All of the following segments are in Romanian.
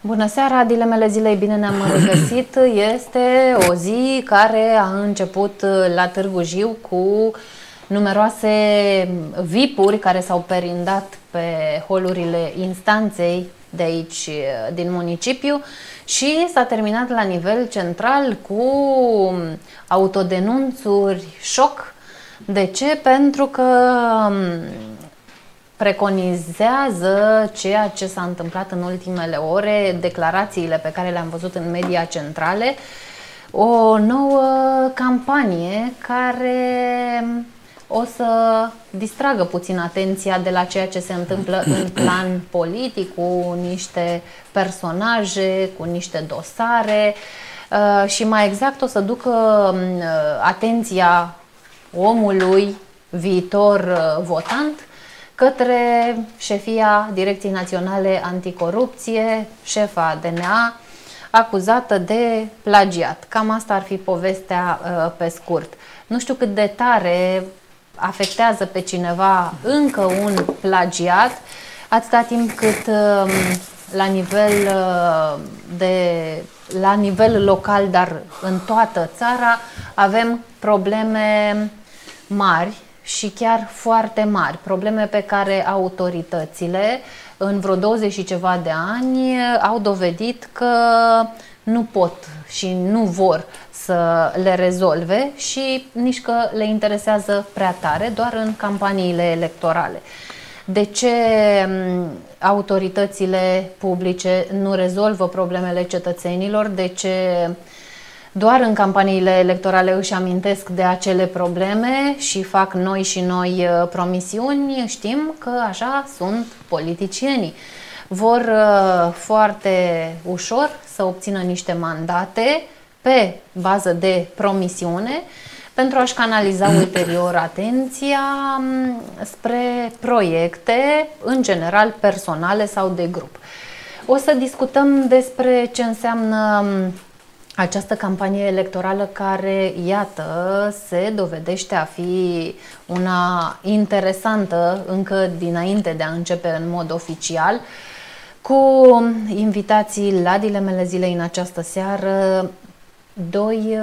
Bună seara, dilemele zilei, bine ne-am regăsit. Este o zi care a început la Târgu Jiu cu numeroase VIP-uri care s-au perindat pe holurile instanței de aici, din municipiu, și s-a terminat la nivel central cu autodenunțuri șoc. De ce? Pentru că preconizează ceea ce s-a întâmplat în ultimele ore, declarațiile pe care le-am văzut în media centrale, o nouă campanie care o să distragă puțin atenția de la ceea ce se întâmplă în plan politic, cu niște personaje, cu niște dosare și mai exact o să ducă atenția omului viitor votant către șefia Direcției Naționale Anticorupție, șefa DNA, acuzată de plagiat. Cam asta ar fi povestea pe scurt. Nu știu cât de tare afectează pe cineva încă un plagiat, atâta timp cât la nivel local, dar în toată țara, avem probleme mari și chiar foarte mari, probleme pe care autoritățile în vreo 20 și ceva de ani au dovedit că nu pot și nu vor să le rezolve și nici că le interesează prea tare, doar în campaniile electorale. De ce autoritățile publice nu rezolvă problemele cetățenilor? De ce doar în campaniile electorale își amintesc de acele probleme și fac noi și noi promisiuni? Știm că așa sunt politicienii. Vor foarte ușor să obțină niște mandate pe bază de promisiune pentru a-și canaliza ulterior atenția spre proiecte, în general personale sau de grup. O să discutăm despre ce înseamnă această campanie electorală care, iată, se dovedește a fi una interesantă încă dinainte de a începe în mod oficial, cu invitații la dilemele zilei în această seară, doi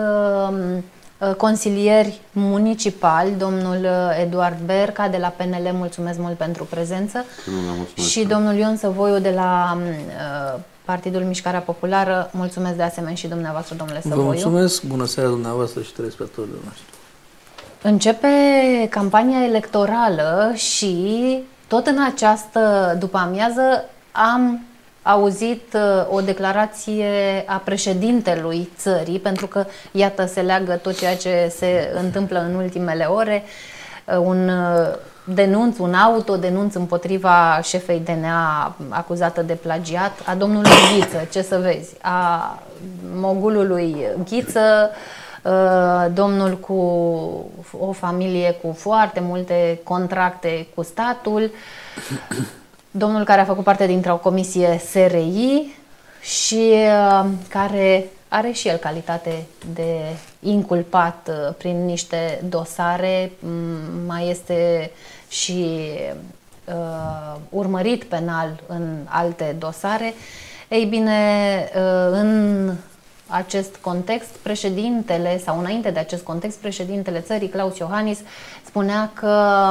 consilieri municipali, domnul Eduard Berca de la PNL, mulțumesc mult pentru prezență, și domnul Ion Săvoiu de la Partidul Mișcarea Populară, mulțumesc de asemenea și dumneavoastră, domnule Săvoiu. Vă mulțumesc, bună seara dumneavoastră și telespectatorilor noștri. Începe campania electorală și tot în această după-amiază am auzit o declarație a președintelui țării, pentru că, iată, se leagă tot ceea ce se întâmplă în ultimele ore, un denunț, un autodenunț împotriva șefei DNA acuzată de plagiat, a domnului Ghiță, ce să vezi, a mogulului Ghiță, domnul cu o familie cu foarte multe contracte cu statul, domnul care a făcut parte dintr-o comisie SRI și care are și el calitate de inculpat prin niște dosare, mai este și urmărit penal în alte dosare. Ei bine, în acest context, președintele, sau înainte de acest context, președintele țării, Klaus Iohannis, spunea că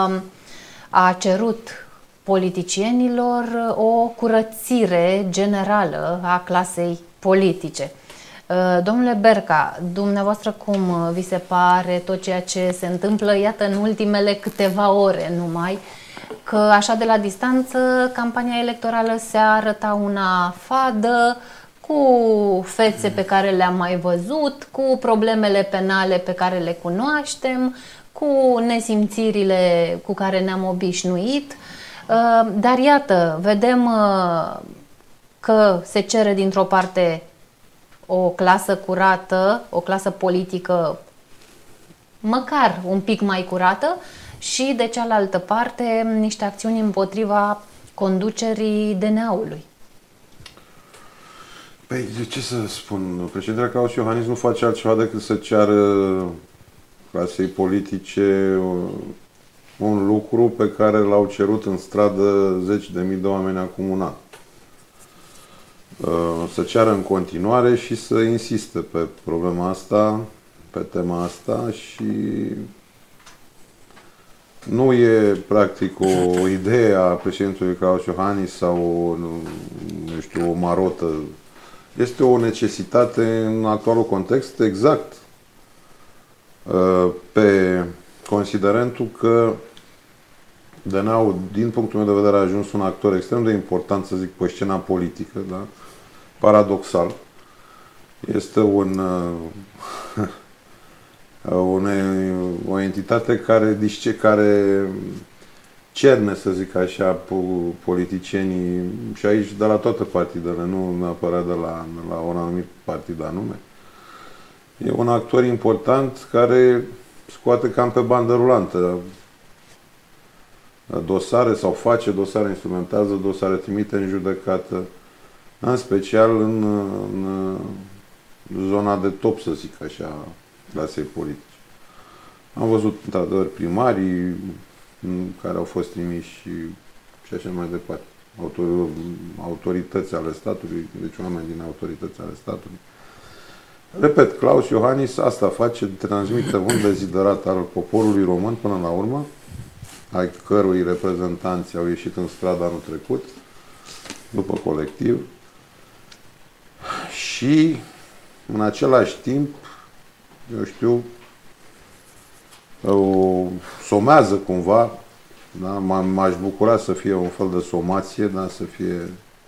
a cerut politicienilor o curățire generală a clasei politice. Domnule Berca, dumneavoastră cum vi se pare tot ceea ce se întâmplă, iată, în ultimele câteva ore numai, că așa de la distanță campania electorală se arăta una fadă, cu fețe pe care le-am mai văzut, cu problemele penale pe care le cunoaștem, cu nesimțirile cu care ne-am obișnuit, dar iată, vedem că se cere dintr-o parte o clasă curată, o clasă politică măcar un pic mai curată și de cealaltă parte niște acțiuni împotriva conducerii DNA-ului. Păi, ce să spun, președintele Klaus Iohannis nu face altceva decât să ceară clasei politice un lucru pe care l-au cerut în stradă zeci de mii de oameni acum un an. să ceară în continuare și să insiste pe problema asta, pe tema asta și nu e practic o idee a președintelui Klaus Iohannis sau nu știu, o marotă. Este o necesitate în actualul context exact pe considerentul că DNA-ul, din punctul meu de vedere, a ajuns un actor extrem de important, să zic, pe scena politică, da? Paradoxal. Este o entitate care cerne, să zic așa, politicienii, și aici de la toate partidele, nu neapărat de la un anumit partid anume. E un actor important care scoate cam pe bandă rulantă dosare sau face dosare, instrumentează dosare, trimite în judecată, în special în zona de top, să zic așa, clasei politice. Am văzut, într-adevăr, primarii care au fost trimiși și așa mai departe. Autorități ale statului, deci oameni din autorități ale statului. Repet, Klaus Iohannis asta face, transmite un deziderat al poporului român până la urmă, ai cărui reprezentanți au ieșit în stradă anul trecut, după colectiv, și în același timp, eu știu, o somează cumva, da? M-aș bucura să fie un fel de somație, da? Să fie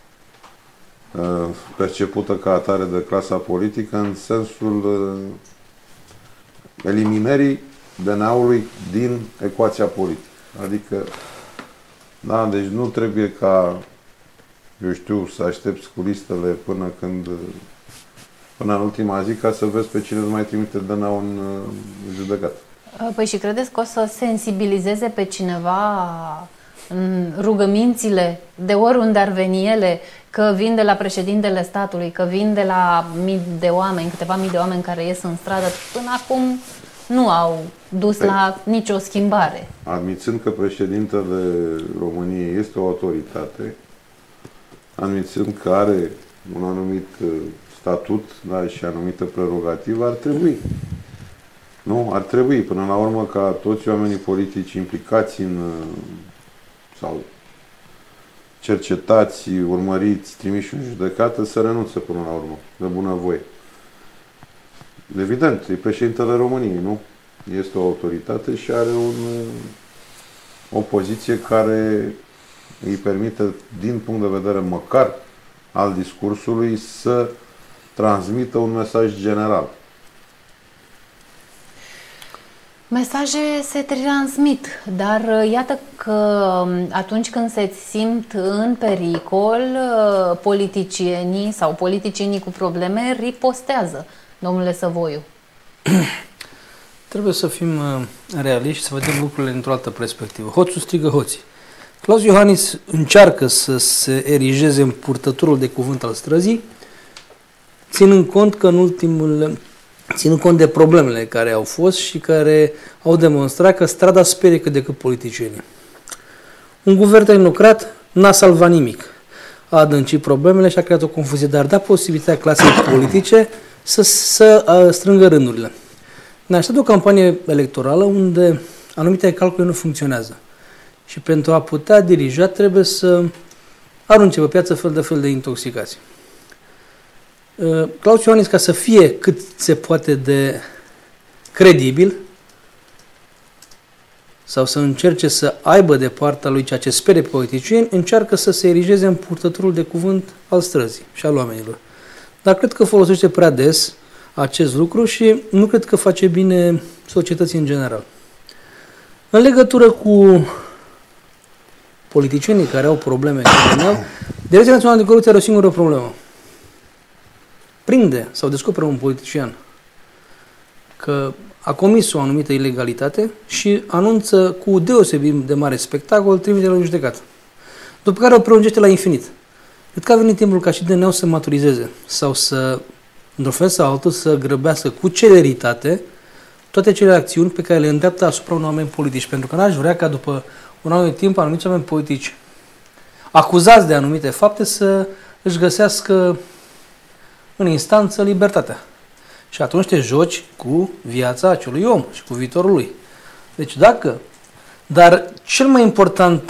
percepută ca atare de clasa politică în sensul eliminării DNA-ului din ecuația politică. Adică, da, deci nu trebuie ca, eu știu, să aștepți cu listele până în ultima zi ca să vezi pe cine îți mai trimite DNA-ul în judecată. Păi și credeți că o să sensibilizeze pe cineva în rugămințile, de oriunde ar veni ele, că vin de la președintele statului, că vin de la mii de oameni, câteva mii de oameni care ies în stradă, până acum nu au dus la nicio schimbare. Admițând că președintele României este o autoritate, admițând că are un anumit statut, da, și anumită prerogativă, ar trebui. Nu? Ar trebui, până la urmă, ca toți oamenii politici implicați sau cercetați, urmăriți, trimiși în judecată, să renunțe până la urmă, de bunăvoie. Evident, e președintele României, nu? Este o autoritate și are o poziție care îi permite, din punct de vedere măcar al discursului, să transmită un mesaj general. Mesaje se transmit, dar iată că atunci când se simt în pericol, politicienii sau politicienii cu probleme ripostează, domnule Săvoiu. Trebuie să fim realiști și să vedem lucrurile într-o altă perspectivă. Hoțul strigă hoții. Klaus Iohannis încearcă să se erigeze în purtătorul de cuvânt al străzii, ținând cont de problemele care au fost și care au demonstrat că strada sperie cât de cât politicienii. Un guvern tehnocrat n-a salvat nimic. A adâncit problemele și a creat o confuzie, dar da posibilitatea clasei politice să strângă rândurile. Ne așteaptă o campanie electorală unde anumite calcule nu funcționează. Și pentru a putea dirija trebuie să arunce pe piață fel de intoxicații. Klaus Iohannis, ca să fie cât se poate de credibil sau să încerce să aibă de partea lui ceea ce spere politicieni, încearcă să se erigeze în purtătorul de cuvânt al străzii și al oamenilor. Dar cred că folosește prea des acest lucru și nu cred că face bine societății în general. În legătură cu politicienii care au probleme criminale, Direcția Națională de Corupție are o singură problemă. Prinde sau descoperă un politician că a comis o anumită ilegalitate și anunță cu deosebit de mare spectacol trimiterea în judecată. După care o prelungește la infinit. Cred că a venit timpul ca și DNA-ul să maturizeze sau să, într-un fel sau altul, să grăbească cu celeritate toate cele acțiuni pe care le îndreaptă asupra unor oameni politici. Pentru că n-aș vrea ca după un anumit timp anumiți oameni politici acuzați de anumite fapte să își găsească în instanță libertatea. Și atunci te joci cu viața acelui om și cu viitorul lui. Deci dar cel mai important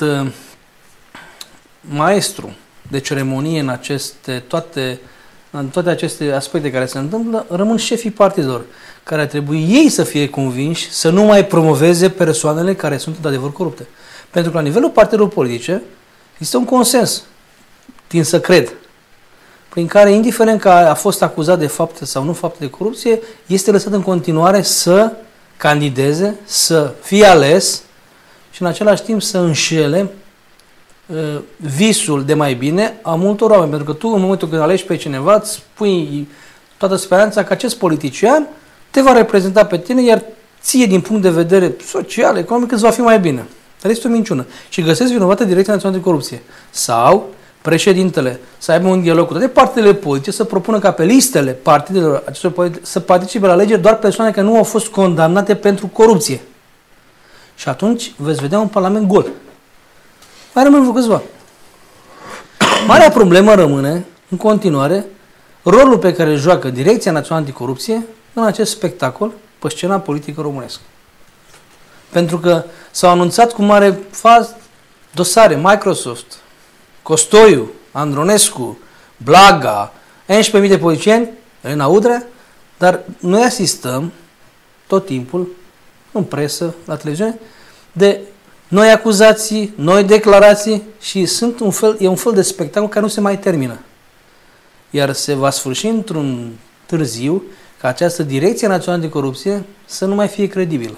maestru de ceremonie în toate aceste aspecte care se întâmplă, rămân șefii partidelor, care ar trebui ei să fie convinși să nu mai promoveze persoanele care sunt de adevăr corupte. Pentru că la nivelul partidelor politice există un consens, tind să cred, prin care, indiferent că a fost acuzat de fapte sau nu fapte de corupție, este lăsat în continuare să candideze, să fie ales și în același timp să înșele visul de mai bine a multor oameni. Pentru că tu, în momentul când alegi pe cineva, îți pui toată speranța că acest politician te va reprezenta pe tine, iar ție, din punct de vedere social, economic, îți va fi mai bine. Dar este o minciună. Și găsesc vinovată Direcția Națională de Corupție. Sau președintele să aibă un dialog cu toate partidele politice, să propună ca pe listele partidelor acestor politici să participe la alegeri doar persoane care nu au fost condamnate pentru corupție. Și atunci veți vedea un parlament gol. Mai rămân vreo câțiva. Marea problemă rămâne, în continuare, rolul pe care îl joacă Direcția Națională Anticorupție în acest spectacol pe scena politică românescă. Pentru că s-au anunțat cu mare faz dosare Microsoft, Costoiu, Andronescu, Blaga, 11.000 de politicieni, Elena Udrea, dar noi asistăm tot timpul, în presă, la televiziune, de noi acuzații, noi declarații și e un fel de spectacol care nu se mai termină. Iar se va sfârși într-un târziu ca această Direcție Națională de Corupție să nu mai fie credibilă.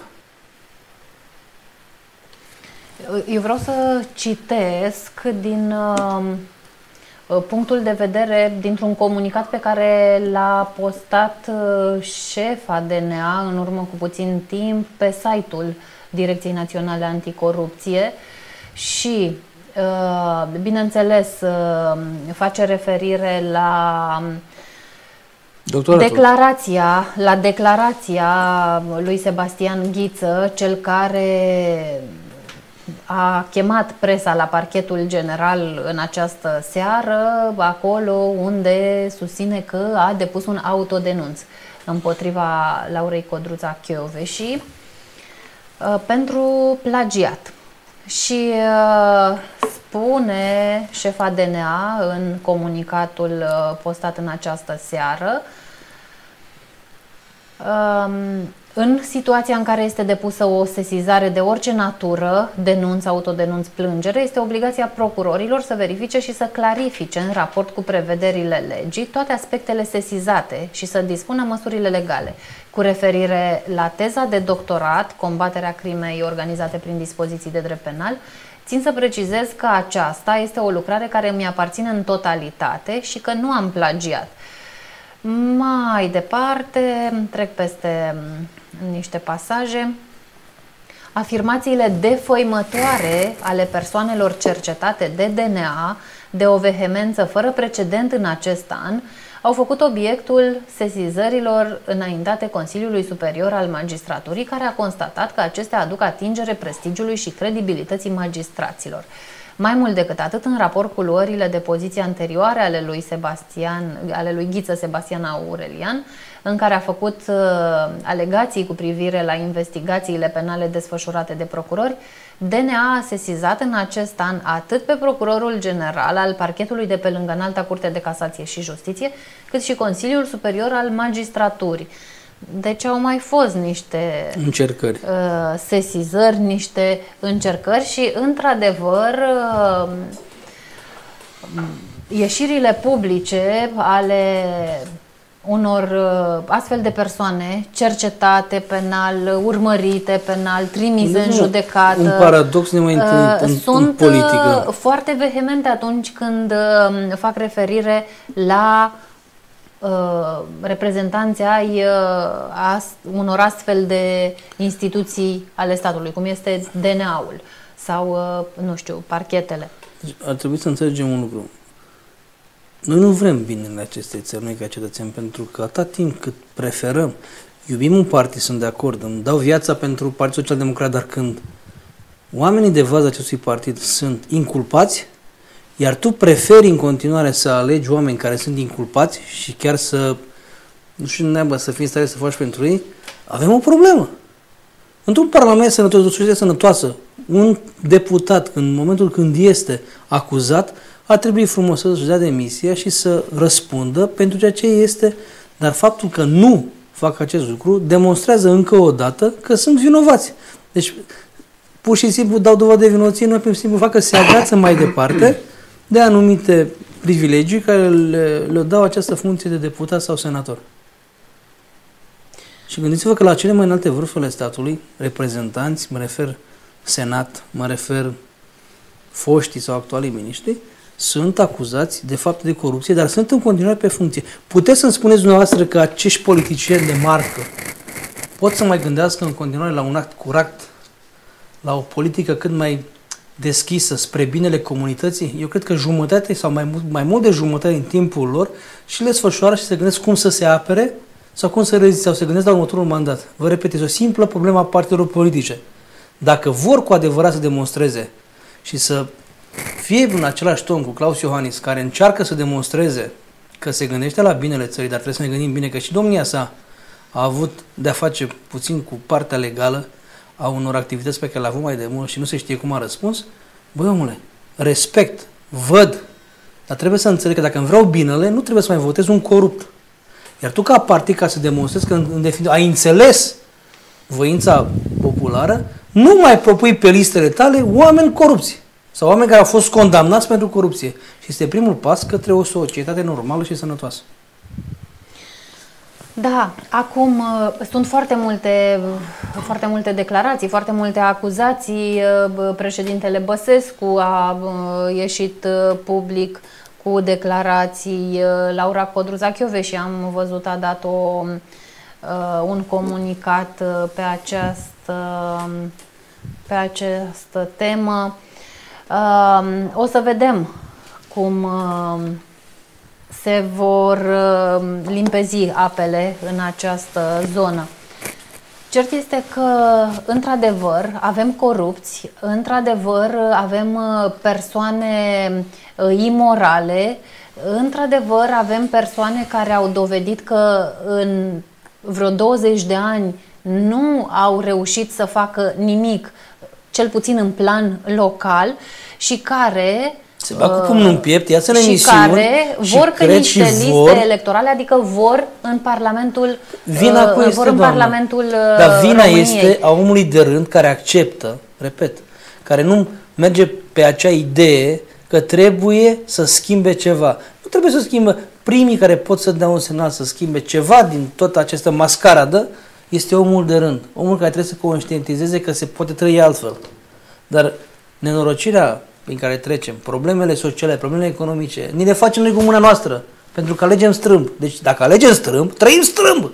Eu vreau să citesc din punctul de vedere, dintr-un comunicat pe care l-a postat șefa DNA în urmă cu puțin timp pe site-ul Direcției Naționale Anticorupție și, bineînțeles, face referire la declarația lui Sebastian Ghiță, cel care a chemat presa la parchetul general în această seară, acolo unde susține că a depus un autodenunț împotriva Laurei Codruța Kövesi pentru plagiat. Și spune șefa DNA în comunicatul postat în această seară: în situația în care este depusă o sesizare de orice natură, denunț, autodenunț, plângere, este obligația procurorilor să verifice și să clarifice în raport cu prevederile legii toate aspectele sesizate și să dispună măsurile legale. Cu referire la teza de doctorat, combaterea crimei organizate prin dispoziții de drept penal, țin să precizez că aceasta este o lucrare care mi aparține în totalitate și că nu am plagiat. Mai departe, trec peste niște pasaje. Afirmațiile defăimătoare ale persoanelor cercetate de DNA, de o vehemență fără precedent în acest an, au făcut obiectul sesizărilor înaintate Consiliului Superior al Magistraturii, care a constatat că acestea aduc atingere prestigiului și credibilității magistraților. Mai mult decât atât, în raport cu luările de poziție anterioare ale lui Ghiță Sebastian Aurelian, în care a făcut alegații cu privire la investigațiile penale desfășurate de procurori, DNA a sesizat în acest an atât pe procurorul general al parchetului de pe lângă Înalta Curte de Casație și Justiție, cât și Consiliul Superior al Magistraturii. Deci au mai fost niște încercări, sesizări, niște încercări și, într-adevăr, ieșirile publice ale unor astfel de persoane cercetate penal, urmărite penal, trimise în judecată. Un paradox ne mai întâlnit în politică. Sunt foarte vehemente atunci când fac referire la reprezentanții ai unor astfel de instituții ale statului, cum este DNA-ul sau, nu știu, parchetele. Ar trebui să înțelegem un lucru. Noi nu vrem binele acestei țări, noi ca cetățeni, pentru că atât timp cât preferăm, iubim un partid, sunt de acord, îmi dau viața pentru Partidul Social Democrat, dar când oamenii de vază acestui partid sunt inculpați, iar tu preferi în continuare să alegi oameni care sunt inculpați și chiar să, nu știu neapărat să fii în stare să faci pentru ei, avem o problemă. Într-un parlament sănătos, o societate sănătoasă, un deputat, în momentul când este acuzat, ar trebui frumos să-și dea demisia și să răspundă pentru ceea ce este, dar faptul că nu fac acest lucru demonstrează încă o dată că sunt vinovați. Deci, pur și simplu dau dovadă de vinovăție, nu pur și simplu fac că se agață mai departe de anumite privilegii care le dau această funcție de deputat sau senator. Și gândiți-vă că la cele mai înalte vârfuri ale statului, reprezentanți, mă refer senat, mă refer foștii sau actualii miniștri, sunt acuzați de fapte de corupție, dar sunt în continuare pe funcție. Puteți să-mi spuneți dumneavoastră că acești politicieni de marcă pot să mai gândească în continuare la un act curat, la o politică cât mai deschisă spre binele comunității? Eu cred că jumătate sau mai mult de jumătate în timpul lor și le sfășoară și se gândesc cum să se apere sau cum să reziste sau se gândesc la următorul mandat. Vă repet, este o simplă problemă a partidelor politice. Dacă vor cu adevărat să demonstreze și să fie în același ton cu Claus Iohannis, care încearcă să demonstreze că se gândește la binele țării, dar trebuie să ne gândim bine că și domnia sa a avut de-a face puțin cu partea legală a unor activități pe care le-a avut mai de mult și nu se știe cum a răspuns, băi omule, respect, văd, dar trebuie să înțeleg că dacă îmi vreau binele, nu trebuie să mai votez un corupt. Iar tu ca partid, ca să demonstrezi că în definitiv ai înțeles voința populară, nu mai propui pe listele tale oameni corupți sau oameni care au fost condamnați pentru corupție. Și este primul pas către o societate normală și sănătoasă. Da, acum sunt foarte multe declarații, foarte multe acuzații. Președintele Băsescu a ieșit public cu declarații. Laura Codruța-Kövesi, am văzut, a dat un comunicat pe această temă. O să vedem cum se vor limpezi apele în această zonă. Cert este că, într-adevăr, avem corupți, într-adevăr, avem persoane imorale, într-adevăr, avem persoane care au dovedit că în vreo 20 de ani nu au reușit să facă nimic, cel puțin în plan local, și care se bag cu pumnul în piept, iasă în emisiuni care vor pe niște liste electorale, adică vor în Parlamentul Parlamentul Dar vina României. este a omului de rând care acceptă, repet, care nu merge pe acea idee că trebuie să schimbe ceva. Nu trebuie să schimbe. Primii care pot să dea un semnal să schimbe ceva din toată această mascaradă este omul de rând. Omul care trebuie să conștientizeze că se poate trăi altfel. Dar nenorocirea prin care trecem, problemele sociale, problemele economice, ni le facem noi cu mâna noastră, pentru că alegem strâmb. Deci dacă alegem strâmb, trăim strâmb.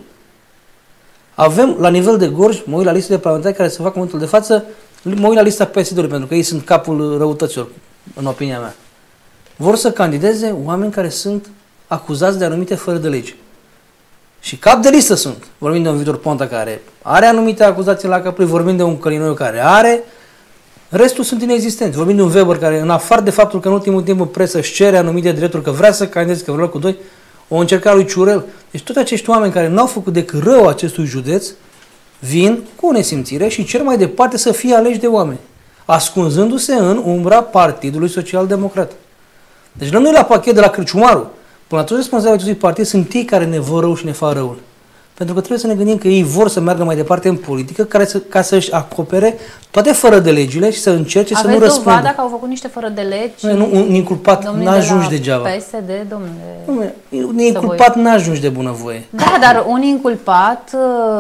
Avem la nivel de Gorj, mă uit la lista de parlamentari care se fac în momentul de față, mă uit la lista PSD-ului, pentru că ei sunt capul răutăților, în opinia mea. Vor să candideze oameni care sunt acuzați de anumite fără de legi. Și cap de listă sunt. Vorbim de un Victor Ponta care are anumite acuzații la capul, vorbim de un Călinoiu care are. Restul sunt inexistenți. Vorbim de un Weber care, în afară de faptul că în ultimul timp în presă își cere anumite drepturi, că vrea să candideze, că vrea cu doi, o încercare lui Ciurel. Deci toți acești oameni care n-au făcut decât rău acestui județ, vin cu o nesimțire și cer mai departe să fie aleși de oameni, ascunzându-se în umbra Partidului Social-Democrat. Deci la noi la pachet de la Cârciumaru, până la toți responsabilii acestui partid sunt ei care ne vor rău și ne fac răul. Pentru că trebuie să ne gândim că ei vor să meargă mai departe în politică ca să-și acopere toate fără de legile și să încerce să nu răspundă. Aveți dovada că au făcut niște fără de legi? Un inculpat n-ajungi degeaba. PSD, domnule. Un inculpat n-ajungi de bunăvoie. Da, dar un inculpat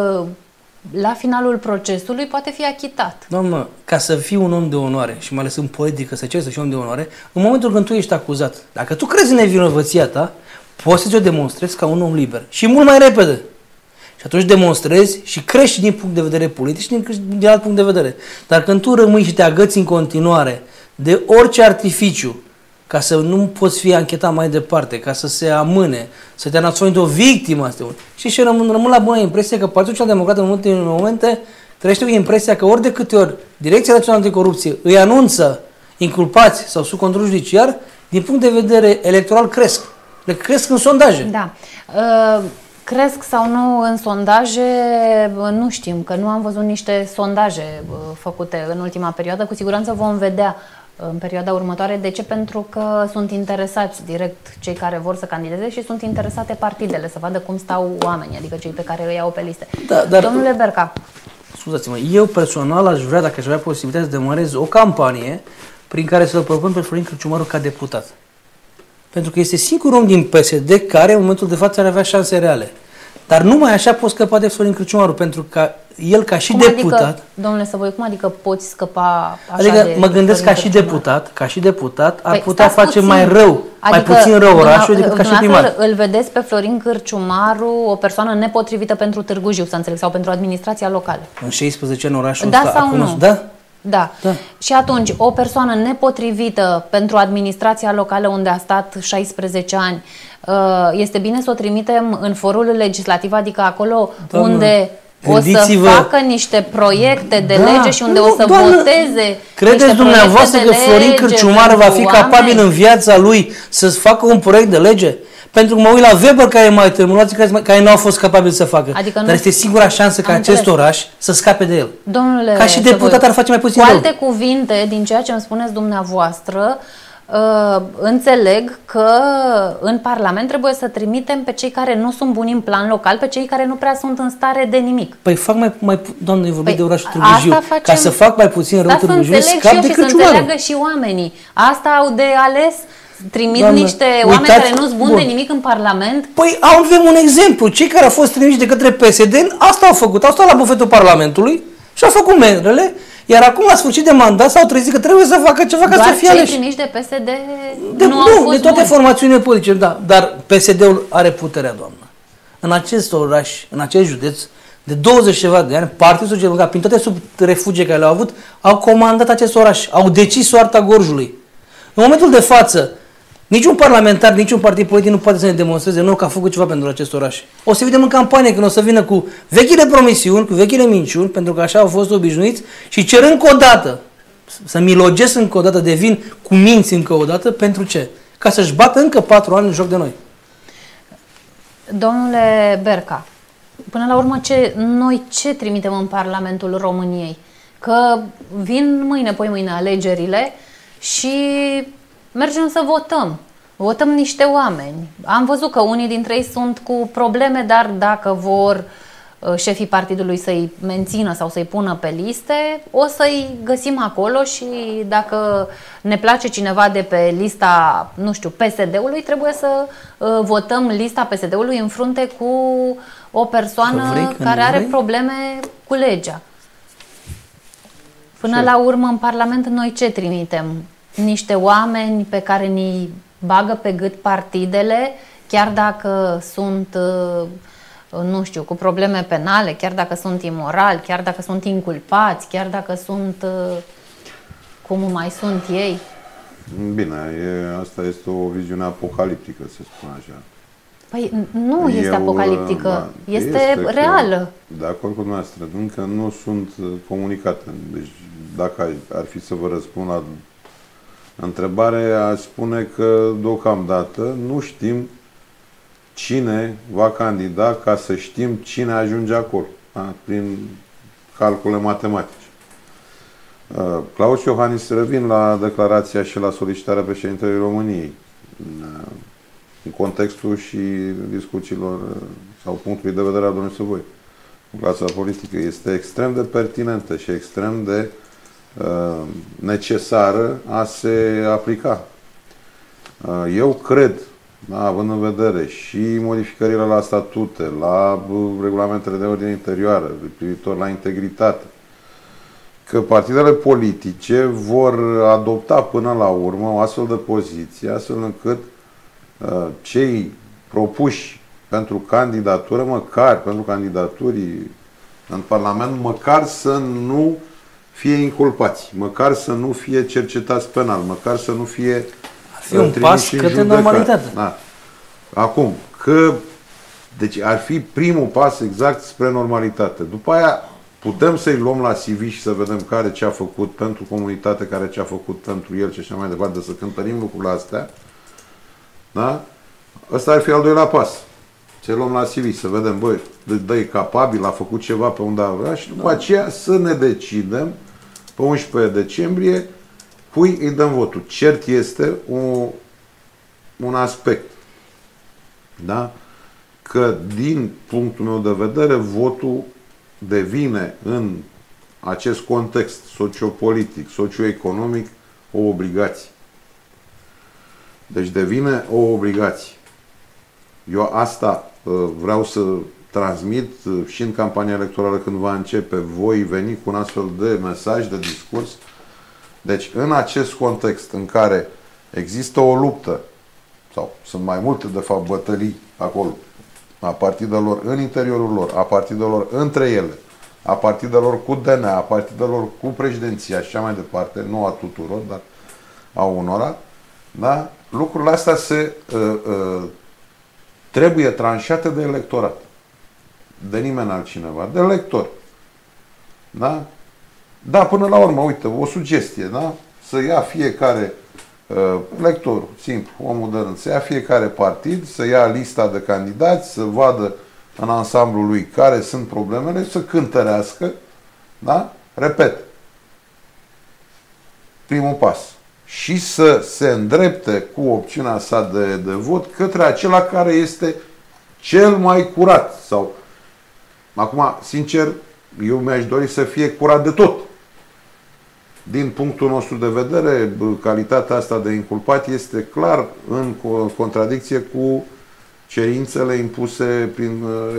la finalul procesului poate fi achitat. Doamnă, ca să fii un om de onoare și mai ales în politică să ceri să fii om de onoare, în momentul când tu ești acuzat, dacă tu crezi în nevinovăția ta, poți să ți-o demonstrezi ca un om liber și mult mai repede. Și atunci demonstrezi și crești din punct de vedere politic și din alt punct de vedere. Dar când tu rămâi și te agăți în continuare de orice artificiu ca să nu poți fi anchetat mai departe, ca să se amâne, să te anațoni de o victimă, și rămân la bună impresie că Partidul Social-Democrat în ultimele momente trăiește cu impresia că ori de câte ori Direcția Națională Anticorupție îi anunță inculpați sau sub control judiciar, din punct de vedere electoral cresc. Le cresc în sondaje. Da. Cresc sau nu în sondaje, nu știm, că nu am văzut niște sondaje făcute în ultima perioadă. Cu siguranță vom vedea în perioada următoare. De ce? Pentru că sunt interesați direct cei care vor să candideze și sunt interesate partidele să vadă cum stau oamenii, adică cei pe care îi iau pe liste. Da, dar, domnule Berca. Scuzați-mă, eu personal aș vrea, dacă aș avea posibilitatea să demarez o campanie prin care să-l propun pe Florin Cârciumaru ca deputat. Pentru că este singurul om din PSD care în momentul de față ar avea șanse reale. Dar numai așa poți scăpa de Florin Cârciumaru, pentru că el ca și deputat... Adică, domnule Săvoi, cum adică poți scăpa așa adică de mă gândesc ca și deputat ar putea face puțin, mai rău, adică, mai puțin rău orașul decât ca și primar. Îl vedeți pe Florin Cârciumaru o persoană nepotrivită pentru Târgu Jiu, să înțeleg, sau pentru administrația locală. În 16 ani orașul da sau nu? Da? Da. Și atunci, o persoană nepotrivită pentru administrația locală unde a stat 16 ani, este bine să o trimitem în forul legislativ, adică acolo unde o să facă niște proiecte de lege și unde o să voteze. Credeți dumneavoastră că Florin Cârciumaru va fi capabil în viața lui să facă un proiect de lege? Pentru că mă uit la Weber, care e mai termulați, care nu au fost capabil să facă. Adică dar este singura șansă ca acest oraș să scape de el. Domnule, ca și deputat ar face mai puțin rău. Cu alte cuvinte, din ceea ce îmi spuneți dumneavoastră, înțeleg că în Parlament trebuie să trimitem pe cei care nu sunt buni în plan local, pe cei care nu prea sunt în stare de nimic. Păi fac mai doamne, vorbim de orașul Târgu Jiu. Ca să fac mai puțin rău Târgu Jiu, scap de Cârciumaru. Să înțeleagă și oamenii. Asta au de ales. Trimit niște oameni care nu sunt buni de nimic în Parlament? Păi avem un exemplu. Cei care au fost trimiși de către PSD, asta au făcut. Au stat la bufetul Parlamentului și au făcut merele, iar acum, la sfârșit de mandat, s-au trezit că trebuie să facă ceva ca să fie aleși. Cei trimiși de PSD nu au fost de toate formațiunile politice, da. Dar PSD-ul are puterea, doamnă. În acest oraș, în acest județ, de 20 ceva de ani, Partidul Social Democrat, prin toate subrefugie care le-au avut, au comandat acest oraș, au decis soarta Gorjului. În momentul de față, niciun parlamentar, niciun partid politic nu poate să ne demonstreze nou că a făcut ceva pentru acest oraș. O să vedem în campanie când o să vină cu vechile promisiuni, cu vechile minciuni, pentru că așa au fost obișnuiți, și cer încă o dată, să milogesc încă o dată, devin cu minți încă o dată, pentru ce? Ca să-și bată încă 4 ani în joc de noi. Domnule Berca, până la urmă noi ce trimitem în Parlamentul României? Că vin mâine, poi mâine alegerile și mergem să votăm. Votăm niște oameni. Am văzut că unii dintre ei sunt cu probleme, dar dacă vor șefii partidului să-i mențină sau să-i pună pe liste, o să-i găsim acolo și dacă ne place cineva de pe lista, nu știu, PSD-ului, trebuie să votăm lista PSD-ului în frunte cu o persoană care are probleme cu legea. Până la urmă, în Parlament, noi ce trimitem? Niște oameni pe care ni bagă pe gât partidele, chiar dacă sunt, nu știu, cu probleme penale, chiar dacă sunt imorali, chiar dacă sunt inculpați, chiar dacă sunt, cum mai sunt ei. Bine, asta este o viziune apocaliptică, să spun așa. Păi nu este apocaliptică, este reală. De acord cu dumneavoastră, încă nu sunt comunicate. Deci, dacă ar fi să vă răspund la întrebare, aș spune că deocamdată nu știm cine va candida ca să știm cine ajunge acolo, da? Prin calcule matematice. Claus Iohannis, revin la declarația și la solicitarea președintelui României în contextul și discuțiilor sau punctului de vedere al domnului Săvoi în clasa politică. Este extrem de pertinentă și extrem de necesară a se aplica. Eu cred, da, având în vedere și modificările la statute, la regulamentele de ordine interioară, privitor la integritate, că partidele politice vor adopta până la urmă o astfel de poziție, astfel încât cei propuși pentru candidatură, măcar pentru candidaturii în Parlament, măcar să nu fie inculpați, măcar să nu fie cercetați penal, măcar să nu fie un pas către normalitate. Da. Acum, că deci ar fi primul pas exact spre normalitate. După aia putem să-i luăm la CV și să vedem care ce a făcut pentru comunitate, care ce a făcut pentru el și așa mai departe, să cântărim lucrurile astea. Da? Ăsta ar fi al doilea pas. Să-i luăm la CV, să vedem, băi, dă-i capabil, a făcut ceva pe unde vrea și după aceea să ne decidem pe 11 decembrie cui îi dăm votul. Cert este un aspect, da? Că din punctul meu de vedere votul devine în acest context sociopolitic, socioeconomic o obligație. Deci devine o obligație. Eu asta vreau să transmit și în campania electorală când va începe, voi veni cu un astfel de mesaj, de discurs. Deci în acest context în care există o luptă, sau sunt mai multe de fapt bătălii acolo, a partidelor în interiorul lor, a partidelor între ele, a partidelor cu DNA, a partidelor cu președinția și așa mai departe, nu a tuturor, dar a unora, da? Lucrurile astea trebuie tranșate de electorat. De nimeni altcineva. De elector. Da? Da, până la urmă, uite, o sugestie, da? Să ia fiecare electorul, simplu, omul de rând, să ia fiecare partid, să ia lista de candidați, să vadă în ansamblul lui care sunt problemele, să cântărească, da? Repet, primul pas. Și să se îndrepte cu opțiunea sa de vot către acela care este cel mai curat. Sau, acum, sincer, eu mi-aș dori să fie curat de tot. Din punctul nostru de vedere, calitatea asta de inculpat este clar în contradicție cu cerințele impuse prin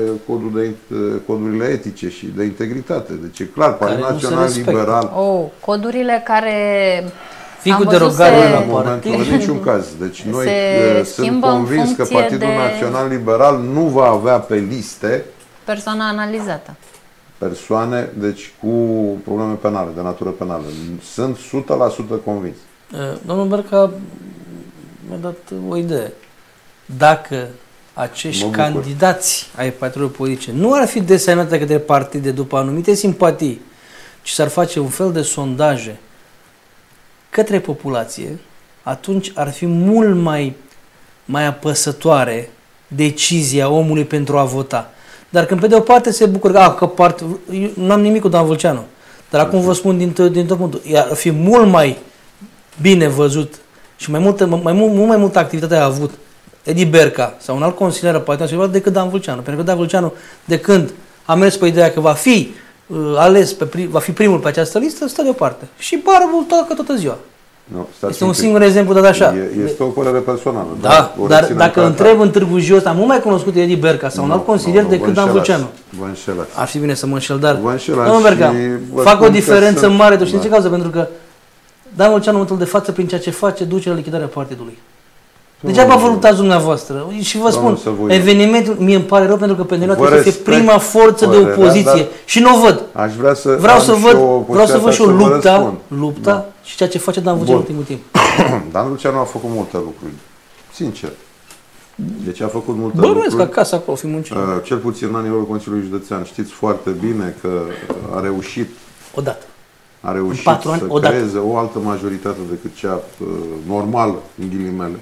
codurile etice și de integritate. Deci e clar, Partidul Național Liberal... Codurile care... Fii cu derogare la momentul, în niciun caz. Deci noi sunt convins că Partidul Național Liberal nu va avea pe liste persoana analizată. Persoane, deci cu probleme penale, de natură penală. Sunt 100% convins. Domnul Berca mi-a dat o idee. Dacă acești candidați ai partidelor politice nu ar fi desemnate către partide după anumite simpatii, ci s-ar face un fel de sondaje către populație, atunci ar fi mult mai apăsătoare decizia omului pentru a vota. Dar când pe de o parte se bucură că eu n-am nimic cu Dan Vâlceanu, dar acum vă spun din tot punctul, ar fi mult mai bine văzut și mult mai multă activitate a avut Edi Berca sau un alt consilier al Partidului Național decât Dan Vâlceanu. Pentru că Dan Vâlceanu, de când a mers pe ideea că va fi ales, va fi primul pe această listă, stă deoparte. Și Barbul toată ziua. Nu, este un singur exemplu dat așa. Este o părere personală. Da, dar dacă întreb în Târgu Jiu ăsta, mult mai cunoscut Edi Berca sau un alt consilier decât Dan Vâlceanu. Vă înșelați. Ar fi bine să mă înșel, dar domnul Berca, fac o diferență mare, tu știi ce cauză? Pentru că Dan Vâlceanu, în momentul de față, prin ceea ce face, duce la lichidarea partidului. Degeaba vă luptați dumneavoastră. Și vă spun, evenimentul, mie îmi pare rău pentru că pentru noi trebuie să fie prima forță de opoziție. Și nu o văd. Vreau să văd și o lupta și ceea ce face Dan Vâlceanu în timpul timp. Dan Vâlceanu a făcut multe lucruri. Sincer. Deci a făcut multe lucruri. Bănuiesc că acasă acolo fi muncit. Cel puțin în anii Consiliului Județean. Știți foarte bine că a reușit odată. A reușit să creeze o altă majoritate decât cea normală, în ghilimele.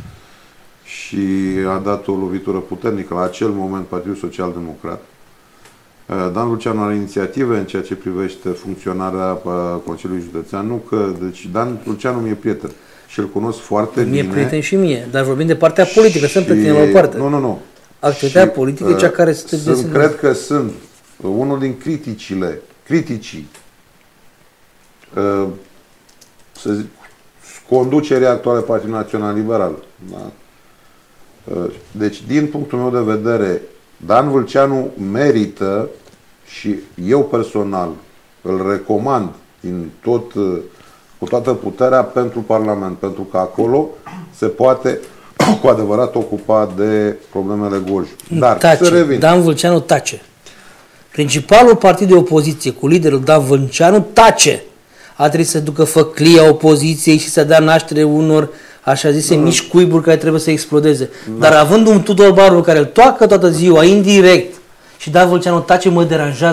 Și a dat o lovitură puternică la acel moment Partidul Social Democrat. Dan Vâlceanu are inițiative în ceea ce privește funcționarea Consiliului Județean. Deci Dan Vâlceanu mi-e prieten și îl cunosc foarte bine. Mi-e prieten și mie, dar vorbim de partea politică, sunt prieteni la o parte. Nu. Activitatea politică e cea care se cred că sunt unul din criticii să zic, conducerea actuală Partidului Național Liberal. Da? Deci, din punctul meu de vedere, Dan Vâlceanu merită și eu personal îl recomand cu toată puterea pentru Parlament, pentru că acolo se poate cu adevărat ocupa de problemele Gorj. Dar tace. Să revin. Dan Vâlceanu tace. Principalul partid de opoziție cu liderul Dan Vâlceanu tace. A trebuit să ducă făclia opoziției și să dea naștere unor așa zise mici cuiburi care trebuie să explodeze. Dar având un Tudor Barbu care îl toacă toată ziua, indirect, și Dan Vâlceanu tace, mă deranjează.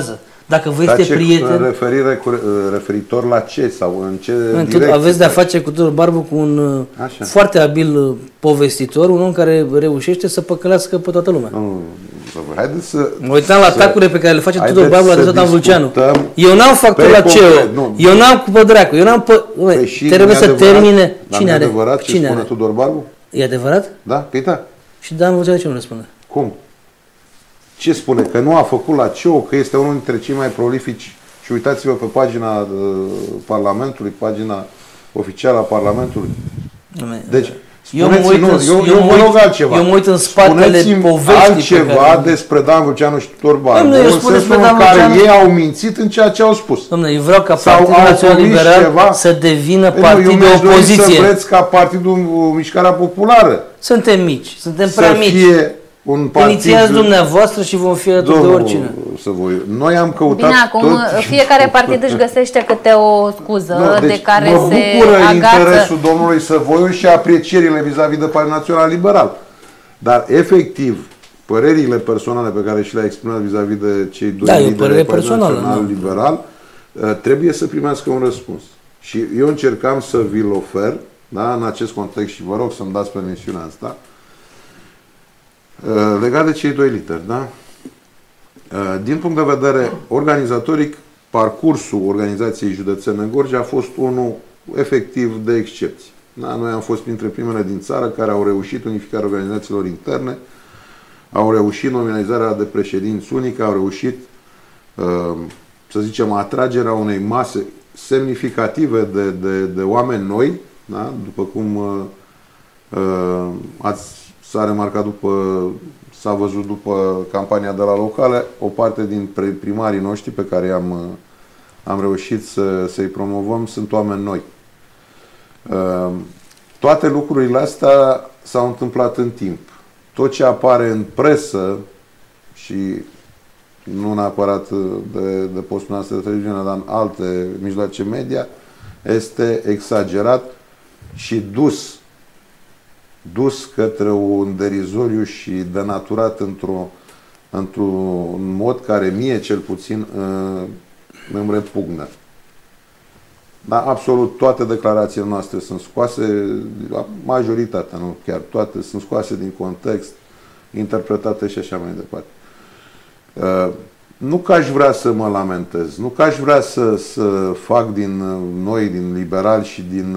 Dacă vă este prieten... Referitor la ce sau în ce direcție? Aveți de-a face cu Tudor Barbu, cu un foarte abil povestitor, un om care reușește să păcălească pe toată lumea. Haideți să... Mă uitam la atacurile pe care le face Tudor Barbu la Dan Vulceanu. Eu n-am factor la CEO, eu n-am cu pădreacu, eu n-am pe... Trebuie să termine... Cine are? Ce spune Tudor Barbu? E adevărat? Da, păi da. Și Dan Vulceanu ce nu răspunde? Cum? Ce spune? Că nu a făcut la CEO, că este unul dintre cei mai prolifici. Și uitați-vă pe pagina Parlamentului, pagina oficială a Parlamentului. Deci, eu mă rog altceva. Eu mă uit în spatele poveștii altceva despre Dan Vulceanu și Tudor Barbu. În sensul în care ei au mințit în ceea ce au spus. Dom'le, eu vreau ca Partidul Național Liberal să devină partid de opoziție. Să vreți ca Partidul Mișcarea Populară. Suntem mici, suntem prea mici. Un partid... Inițiați dumneavoastră și vom fi alături de oricine. Noi am căutat. Bine, acum fiecare partid își găsește câte o scuză de care se bucură agață. Interesul domnului Săvoiu și aprecierile vis-a-vis de Partidul Național Liberal. Dar, efectiv, părerile personale pe care și le-a exprimat vis-a-vis de cei doi lideri ai Partidului Național Liberal trebuie să primească un răspuns. Și eu încercam să vi-l ofer, da, în acest context, și vă rog să-mi dați permisiunea asta, legat de cei doi lideri, da? Din punct de vedere organizatoric, parcursul organizației județene Gorj a fost unul efectiv de excepție. Da? Noi am fost printre primele din țară care au reușit unificarea organizațiilor interne, au reușit nominalizarea de președinți unici, au reușit, să zicem, atragerea unei mase semnificative de oameni noi, da? După cum s-a remarcat s-a văzut după campania de la locale, o parte din primarii noștri pe care am reușit să-i promovăm sunt oameni noi. Toate lucrurile astea s-au întâmplat în timp. Tot ce apare în presă și nu neapărat de postul noastră de televiziune, dar în alte mijloace media, este exagerat și dus către un derizoriu și denaturat într-un mod care mie cel puțin îmi repugnă. Dar absolut toate declarațiile noastre sunt scoase, majoritatea, nu chiar toate, sunt scoase din context, interpretate și așa mai departe. Nu că aș vrea să mă lamentez, nu că aș vrea să fac din noi, din liberali și din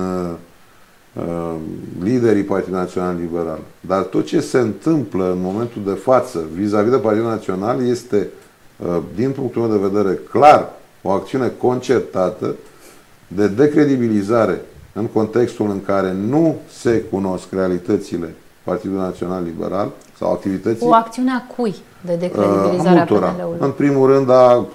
liderii Partidului Național Liberal. Dar tot ce se întâmplă în momentul de față vis-a-vis de Partidul Național este, din punctul meu de vedere, clar o acțiune concertată de decredibilizare în contextul în care nu se cunosc realitățile Partidului Național Liberal sau activității. O acțiune a cui de decredibilizare a PNL-ului? În primul rând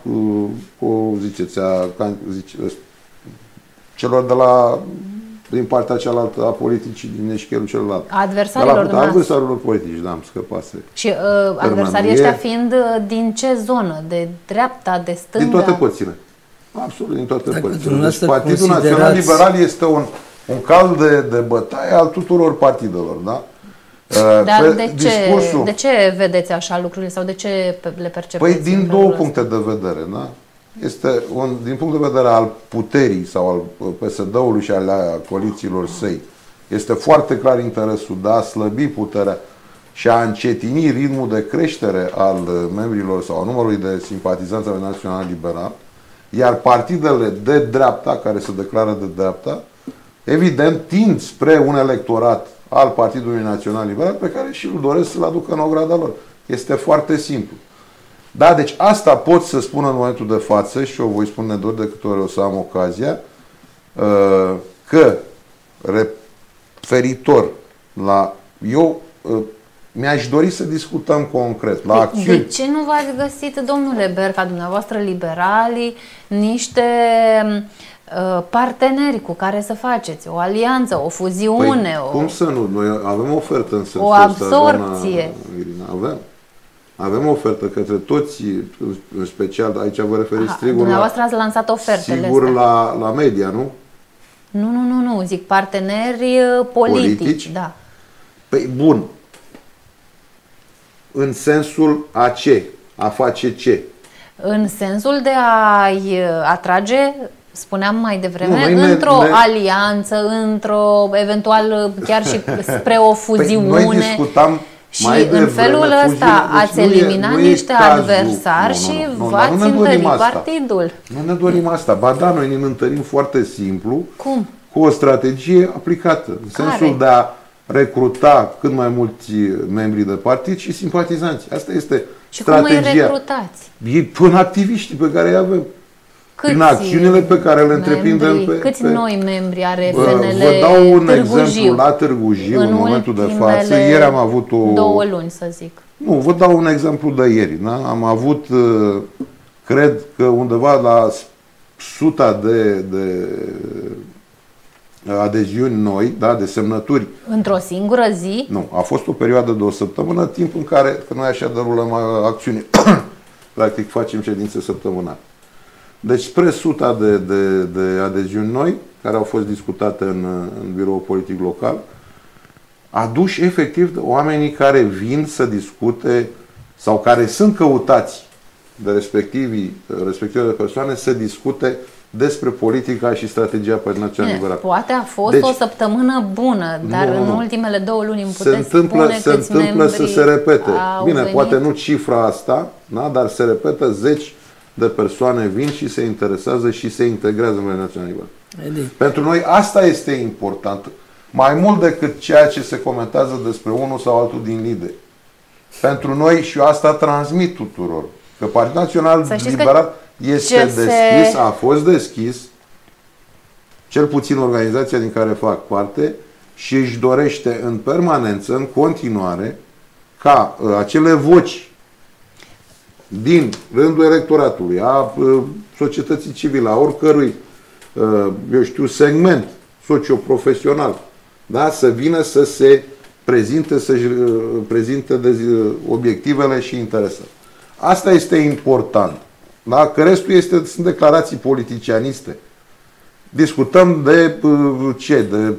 celor din partea cealaltă a politicii, din eșcherul celălalt. Adversarilor politici, da, am scăpase. Și adversarii ăștia fiind din ce zonă? De dreapta, de stânga? Din toate părțile. Absolut, din toate părțile. Deci Partidul Național Liberal este un cal de bătaie al tuturor partidelor, da? Dar de ce vedeți așa lucrurile sau de ce le percepeți? Păi din două puncte de vedere, da? Este din punct de vedere al puterii sau al PSD-ului și al coalițiilor săi. Este foarte clar interesul de a slăbi puterea și a încetini ritmul de creștere al membrilor sau a numărului de simpatizanți al Național Liberal, iar partidele de dreapta, care se declară de dreapta, evident tind spre un electorat al Partidului Național Liberal pe care și îl doresc să-l aducă în ograda lor. Este foarte simplu. Da, deci asta pot să spun în momentul de față și o voi spune doar de câte ori o să am ocazia, că referitor la... Eu mi-aș dori să discutăm concret la acțiuni. De ce nu v-ați găsit, domnule Berca, dumneavoastră liberalii, niște parteneri cu care să faceți o alianță, o fuziune? Păi, cum să nu? Noi avem o ofertă în sensul o absorpție. Avem o ofertă către toți, în special, aici vă referiți sigur dumneavoastră ați lansat ofertele sigur la media, nu? Nu, zic parteneri politici, da. Păi bun. În sensul a ce? A face ce? În sensul de a-i atrage, spuneam mai devreme, Nu, într-o alianță, într-o, eventual chiar și spre o fuziune. Păi noi discutam și în felul ăsta ați eliminat niște adversari și v-ați întărit partidul. Nu ne dorim asta. Ba da, noi ne întărim foarte simplu. Cum? Cu o strategie aplicată. În sensul de a recruta cât mai mulți membri de partid și simpatizanți. Asta este și strategia. Și cum îi recrutați? Până activiștii pe care îi avem. Prin acțiunile pe care le întreprindem Câți noi membri are FNL Vă dau un Târgu exemplu Jiu, la Târgu Jiu, în momentul de față. Ieri am avut 2 luni, să zic. Nu, vă dau un exemplu de ieri. Da? Am avut, cred că undeva la 100 de adeziuni noi, da, de semnături. Într-o singură zi? Nu, a fost o perioadă de o săptămână, timp în care, că noi așa derulăm acțiuni, practic facem ședințe săptămânale. Deci spre 100 de adeziuni noi, care au fost discutate în biroul politic local, aduși efectiv oamenii care vin să discute sau care sunt căutați de respectivele persoane să discute despre politica și strategia Partidului Național Liberal. Poate a fost o săptămână bună, dar în ultimele 2 luni îmi puteți spune se întâmplă să se repete. Bine, venit? poate nu cifra asta, da? Dar se repetă, zeci de persoane vin și se interesează și se integrează în Partidul Național Liberal. Pentru noi asta este important. Mai mult decât ceea ce se comentează despre unul sau altul din lideri. Pentru noi, și eu asta transmit tuturor, că Partidul Național Liberal este deschis, a fost deschis, cel puțin organizația din care fac parte, și își dorește în permanență, în continuare, ca acele voci din rândul electoratului, a societății civile, a oricărui, eu știu, segment socioprofesional, da? Să vină să se prezinte, să-și prezinte obiectivele și interesele. Asta este important. Da? Că restul sunt declarații politicianiste. Discutăm de ce? De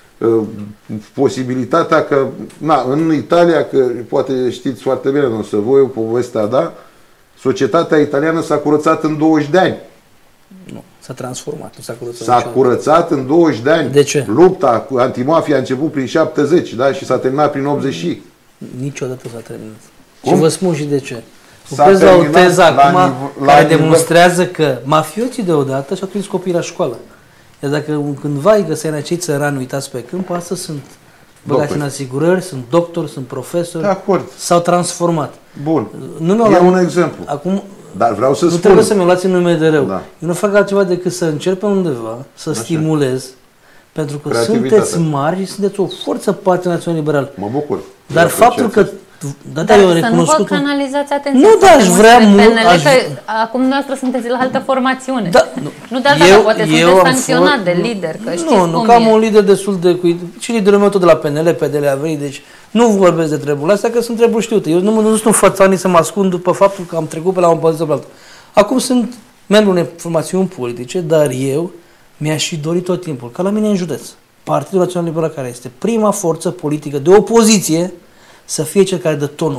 posibilitatea că, în Italia, că poate știți foarte bine, nu o să voi povestea, da? Societatea italiană s-a curățat în 20 de ani. Nu, s-a transformat, nu s-a curățat. S-a curățat în 20 de ani. De ce? Lupta antimafia a început prin 70, da? Și s-a terminat prin 80. Niciodată s-a terminat. Cum? Și vă spun și de ce. Lucrez la o teză acum care demonstrează că mafioții deodată și-au prins copiii la școală. Iar dacă cândva îi găseai în acei țărani uitați pe câmp, astăzi sunt băgați în asigurări, sunt doctori, sunt profesori. De acord. S-au transformat. Bun. E un exemplu. Acum, dar vreau să spun. Nu trebuie să mi-o luați în nume de rău. Da. Eu nu fac altceva decât să încerc pe undeva, să stimulez, pentru că sunteți mari și sunteți o forță Partidul Național Liberal. Mă bucur. Dar faptul că dar să nu vă canalizați atenția. Nu, da, aș vrea mult. Acum noastră sunteți la altă formațiune. Da, nu de alta, poate sunteți sancționat de lider. Că știți nu, că am un lider destul de... Și liderul meu tot de la PNL, PDL a venit, deci nu vorbesc de treburile astea, că sunt treburi știute. Eu nu sunt înfățat să mă ascund după faptul că am trecut pe la un poziție pe altul. Acum sunt membru unei formațiuni politice, dar eu mi-aș și dori tot timpul, ca la mine în județ, Partidul Național Liberal, care este prima forță politică de opoziție, să fie cel care dă tonul.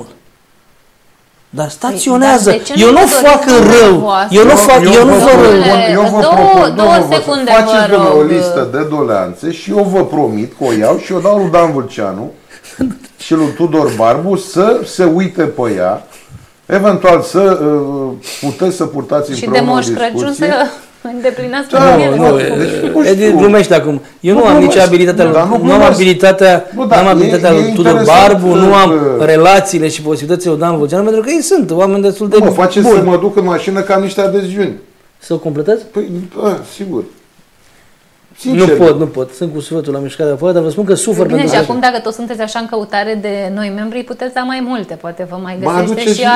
Dar staționează. Eu nu fac rău. Eu nu fac rău. Eu vă propun, două secunde, faceți o listă de doleanțe și eu vă promit că o iau și o dau lui Dan Vâlceanu și lui Tudor Barbu să se uite pe ea, eventual să puteți să purtați împreună o discuție. Îndeplinească Edi glumește acum. Eu nu am nici abilitatea nu am abilitatea lui Tudor Barbu, nu am relațiile și posibilitățile lui Dan Vâlceanu, pentru că ei sunt oameni destul de buni. Mă faceți să mă duc în mașină ca niște adeziuni. Să o completez? Păi, sigur. Sincer. Nu pot. Sunt cu sufletul la mișcare afară, dar vă spun că sufăr pentru pentru și acum, dacă toți sunteți așa în căutare de noi membri, puteți da mai multe. Poate vă mai găsește și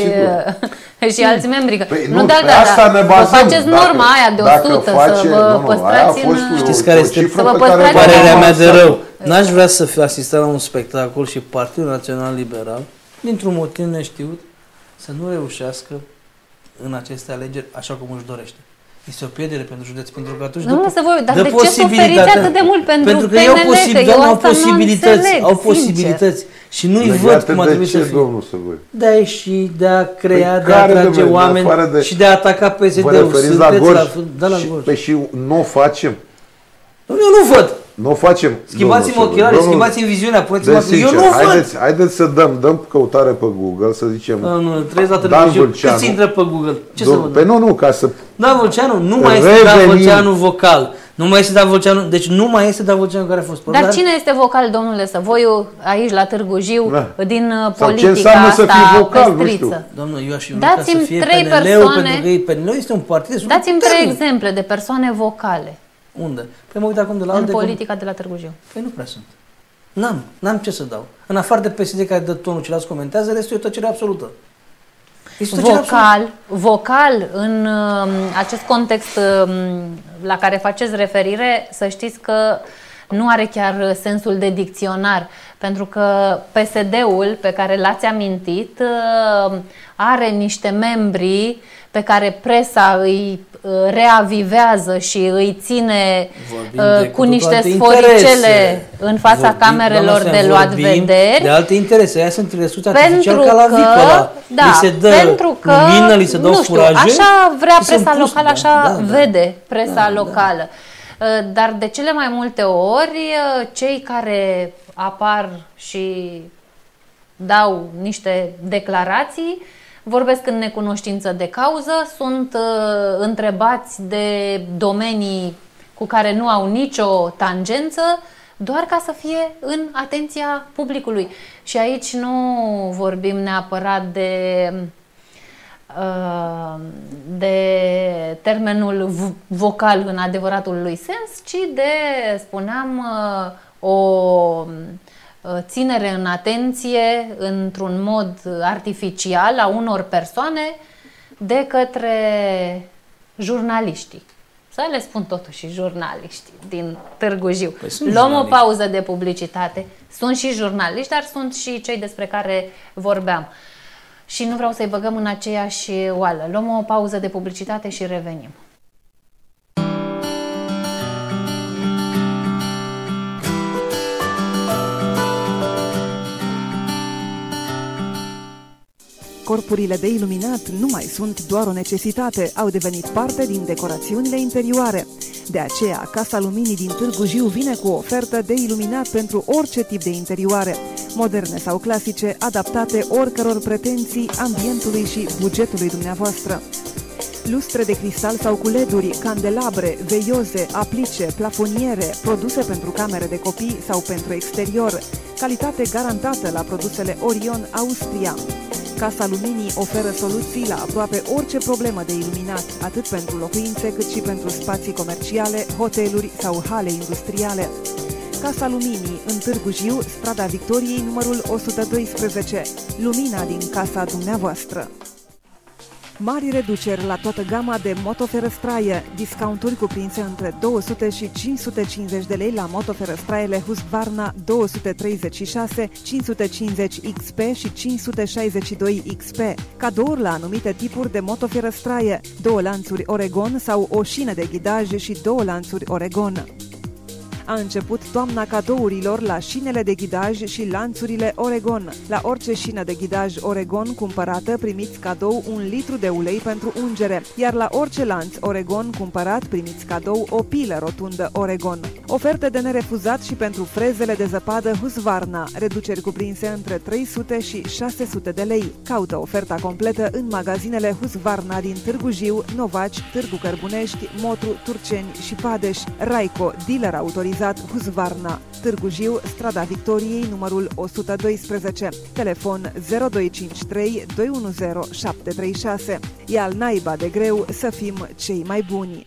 alți membri. Nu de asta ne bazăm. Vă faceți norma aia de 100, să vă păstrați în... Știți care este părerea mea de rău? N-aș vrea să fiu asistat la un spectacol și Partidul Național Liberal, dintr-un motiv neștiut, să nu reușească în aceste alegeri așa cum își dorește. Este o pierdere pentru județ, pentru că atunci Domnule Săvoiu, dar de ce suferiți atât de mult pentru că PNL? au posibilități, au posibilități. Și nu-i văd cum ar trebui să fie. Domnul Săvoiu? De a ieși, de a crea, de a atrage oameni și de a ataca PSD-ul. Vă referiți la Gorj? Da, la Gorj. Păi și nu o facem. Eu nu văd. Nu o facem. Schimbați-mi ochelarii, schimbați-mi viziunea, puneți-mă. Eu nu văd. Haideți să dăm căutare pe Google, să zicem. Nu, trebuie să dată cât intră pe Google? Ce să văd? Păi nu, ca să... Dan Vâlceanu, nu mai este Dan Vâlceanu vocal. Nu mai este Dan Vâlceanu, deci nu mai este Dan Vâlceanu care a fost portar. Dar cine este vocal, domnule Săvoiu, aici la Târgu Jiu, din sau politica ce înseamnă asta să fii vocal, pestriță? nu știu. Domnul, eu aș dați-mi 3 persoane, pentru că PNL este un partid. Dați-mi 3 exemple de persoane vocale. Unde? Păi mă uit acum de la în politica de la Târgu Jiu. Păi nu prea sunt. N-am ce să dau. În afară de PSD care dă tonul, ceilalți comentează, restul e tăcere absolută. Vocal în acest context la care faceți referire, să știți că nu are chiar sensul de dicționar, pentru că PSD-ul pe care l-ați amintit are niște membri pe care presa îi reavivează și îi ține cu niște sforicele în fața camerelor de luat vederi. De alte interese, aia sunt resurse artificial ca la Vicola. Li se dă lumină, li se dă furaje. Așa vrea presa locală, așa vede presa locală. Dar de cele mai multe ori, cei care apar și dau niște declarații vorbesc în necunoștință de cauză, sunt întrebați de domenii cu care nu au nicio tangență, doar ca să fie în atenția publicului. Și aici nu vorbim neapărat de termenul vocal în adevăratul lui sens, ci de, spuneam, o ținere în atenție într-un mod artificial a unor persoane de către jurnaliștii. Să le spun totuși jurnaliștii din Târgu Jiu. Luăm o pauză de publicitate. Sunt și jurnaliști, dar sunt și cei despre care vorbeam. Și nu vreau să-i băgăm în aceeași oală. Luăm o pauză de publicitate și revenim. Corpurile de iluminat nu mai sunt doar o necesitate, au devenit parte din decorațiunile interioare. De aceea, Casa Luminii din Târgu Jiu vine cu o ofertă de iluminat pentru orice tip de interioare, moderne sau clasice, adaptate oricăror pretenții, ambientului și bugetului dumneavoastră. Lustre de cristal sau cu LED-uri, candelabre, veioze, aplice, plafoniere, produse pentru camere de copii sau pentru exterior, calitate garantată la produsele Orion Austria. Casa Luminii oferă soluții la aproape orice problemă de iluminat, atât pentru locuințe cât și pentru spații comerciale, hoteluri sau hale industriale. Casa Luminii, în Târgu Jiu, strada Victoriei, numărul 112. Lumina din casa dumneavoastră. Mari reduceri la toată gama de motoferăstraie, discounturi cuprinse între 200 și 550 de lei la motoferăstraiele Husqvarna 236, 550 XP și 562 XP. Cadouri la anumite tipuri de motoferăstraie, 2 lanțuri Oregon sau o șină de ghidaj și 2 lanțuri Oregon. A început toamna cadourilor la șinele de ghidaj și lanțurile Oregon. La orice șină de ghidaj Oregon cumpărată primiți cadou 1 litru de ulei pentru ungere, iar la orice lanț Oregon cumpărat primiți cadou o pilă rotundă Oregon. Oferte de nerefuzat și pentru frezele de zăpadă Husqvarna, reduceri cuprinse între 300 și 600 de lei. Caută oferta completă în magazinele Husqvarna din Târgu Jiu, Novaci, Târgu Cărbunești, Motru, Turceni și Padeș. Raico, dealer autorizat Husqvarna, Târgu Jiu, strada Victoriei, numărul 112. Telefon 0253 210 736. E al naiba de greu să fim cei mai buni.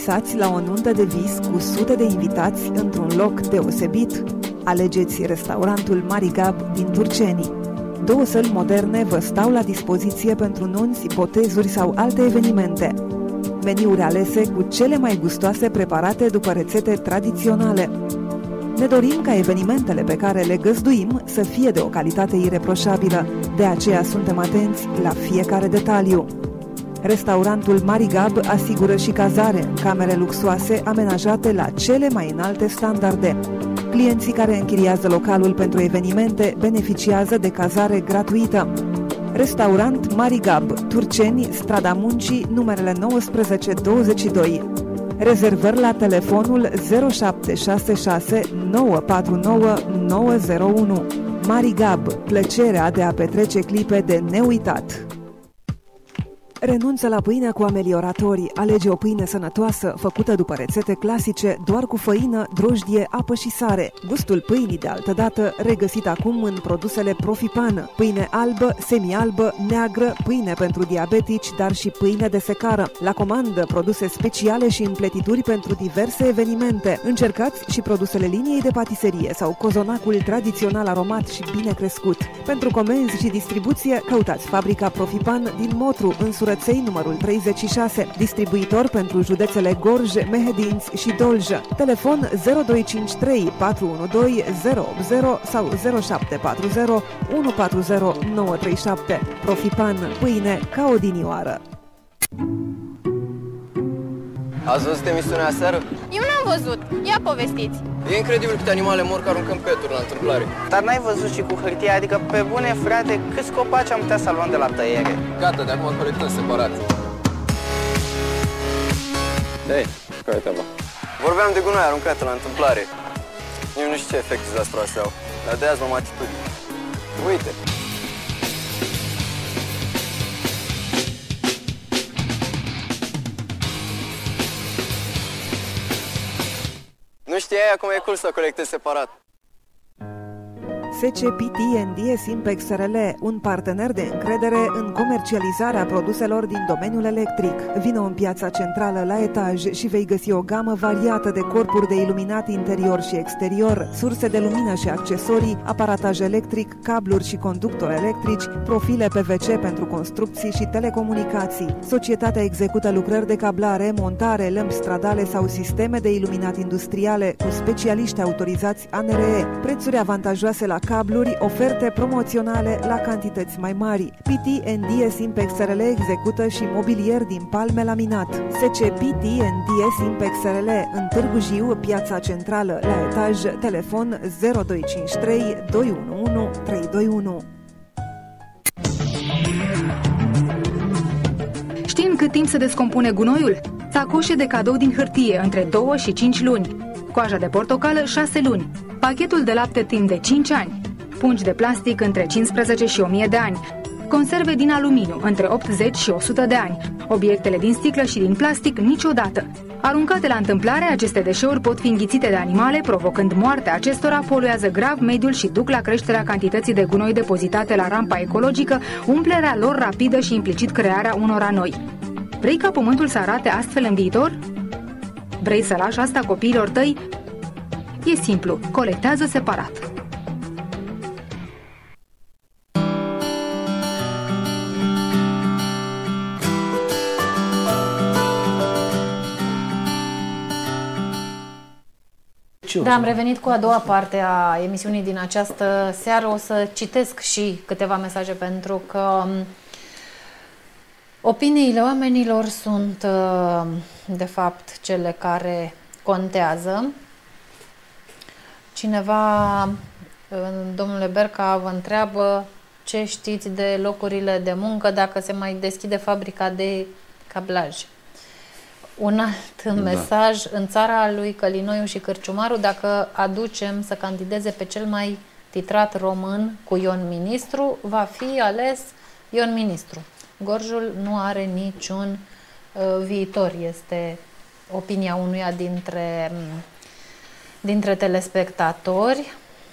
Visați la o nuntă de vis cu sute de invitați într-un loc deosebit? Alegeți restaurantul Marigab din Turceni. 2 săli moderne vă stau la dispoziție pentru nunți, botezuri sau alte evenimente. Meniuri alese cu cele mai gustoase preparate după rețete tradiționale. Ne dorim ca evenimentele pe care le găzduim să fie de o calitate ireproșabilă, de aceea suntem atenți la fiecare detaliu. Restaurantul Marigab asigură și cazare în camere luxoase amenajate la cele mai înalte standarde. Clienții care închiriază localul pentru evenimente beneficiază de cazare gratuită. Restaurant Marigab, Turceni, Strada Muncii, numerele 1922. Rezervări la telefonul 0766 949 901. Marigab, plăcerea de a petrece clipe de neuitat. Renunță la pâine cu amelioratorii, alege o pâine sănătoasă, făcută după rețete clasice, doar cu făină, drojdie, apă și sare. Gustul pâinii de altădată, regăsit acum în produsele Profipan, pâine albă, semi-albă, neagră, pâine pentru diabetici, dar și pâine de secară. La comandă, produse speciale și împletituri pentru diverse evenimente. Încercați și produsele liniei de patiserie sau cozonacul tradițional aromat și bine crescut. Pentru comenzi și distribuție, căutați fabrica Profipan din Motru, în Surăței, numărul 36, distribuitor pentru județele Gorj, Mehedinți și Dolj. Telefon 0253 412 080 sau 0740 140 937. Profipan, pâine ca odinioară. Ați văzut emisiunea aseară? Eu n-am văzut. Ia povestiți. E incredibil câte animale mor că aruncăm peturi la întâmplare. Dar n-ai văzut și cu hârtia? Adică, pe bune, frate, câți copaci am putea să luăm de la tăiere? Gata, de acum colectăm separat. Hei, care-i treaba? Vorbeam de gunoi aruncate la întâmplare. Eu nu știu ce efect dezastroase au, dar de azi luăm atitudine. Uite! Nu știai, acum e cool să colectezi separat. SCPT NDS Impex SRL, un partener de încredere în comercializarea produselor din domeniul electric. Vino în piața centrală la etaj și vei găsi o gamă variată de corpuri de iluminat interior și exterior, surse de lumină și accesorii, aparataj electric, cabluri și conductori electrici, profile PVC pentru construcții și telecomunicații. Societatea execută lucrări de cablare, montare, lămpi stradale sau sisteme de iluminat industriale cu specialiști autorizați ANRE. Prețuri avantajoase la cabluri, oferte promoționale la cantități mai mari. PT NDS Impex SRL execută și mobilier din palme laminat. SC PT NDS Impex SRL în Târgu Jiu, piața centrală la etaj, telefon 0253 211 321. Știm cât timp se descompune gunoiul? Sacoșe de cadou din hârtie între 2 și 5 luni. Coaja de portocală 6 luni. Pachetul de lapte timp de 5 ani. Pungi de plastic între 15 și 1000 de ani. Conserve din aluminiu între 80 și 100 de ani. Obiectele din sticlă și din plastic niciodată. Aruncate la întâmplare, aceste deșeuri pot fi înghițite de animale, provocând moartea acestora, poluează grav mediul și duc la creșterea cantității de gunoi depozitate la rampa ecologică, umplerea lor rapidă și implicit crearea unora noi. Vrei ca pământul să arate astfel în viitor? Vrei să lași asta copiilor tăi? E simplu, colectează separat. Da, am revenit cu a doua parte a emisiunii din această seară. O să citesc și câteva mesaje pentru că opiniile oamenilor sunt de fapt cele care contează. Cineva, domnule Berca, vă întreabă ce știți de locurile de muncă dacă se mai deschide fabrica de cablaj. Un alt mesaj, în țara lui Călinoiu și Cârciumaru, dacă aducem să candideze pe cel mai titrat român cu Ion Ministru, va fi ales Ion Ministru. Gorjul nu are niciun viitor, este opinia unuia dintre telespectatori.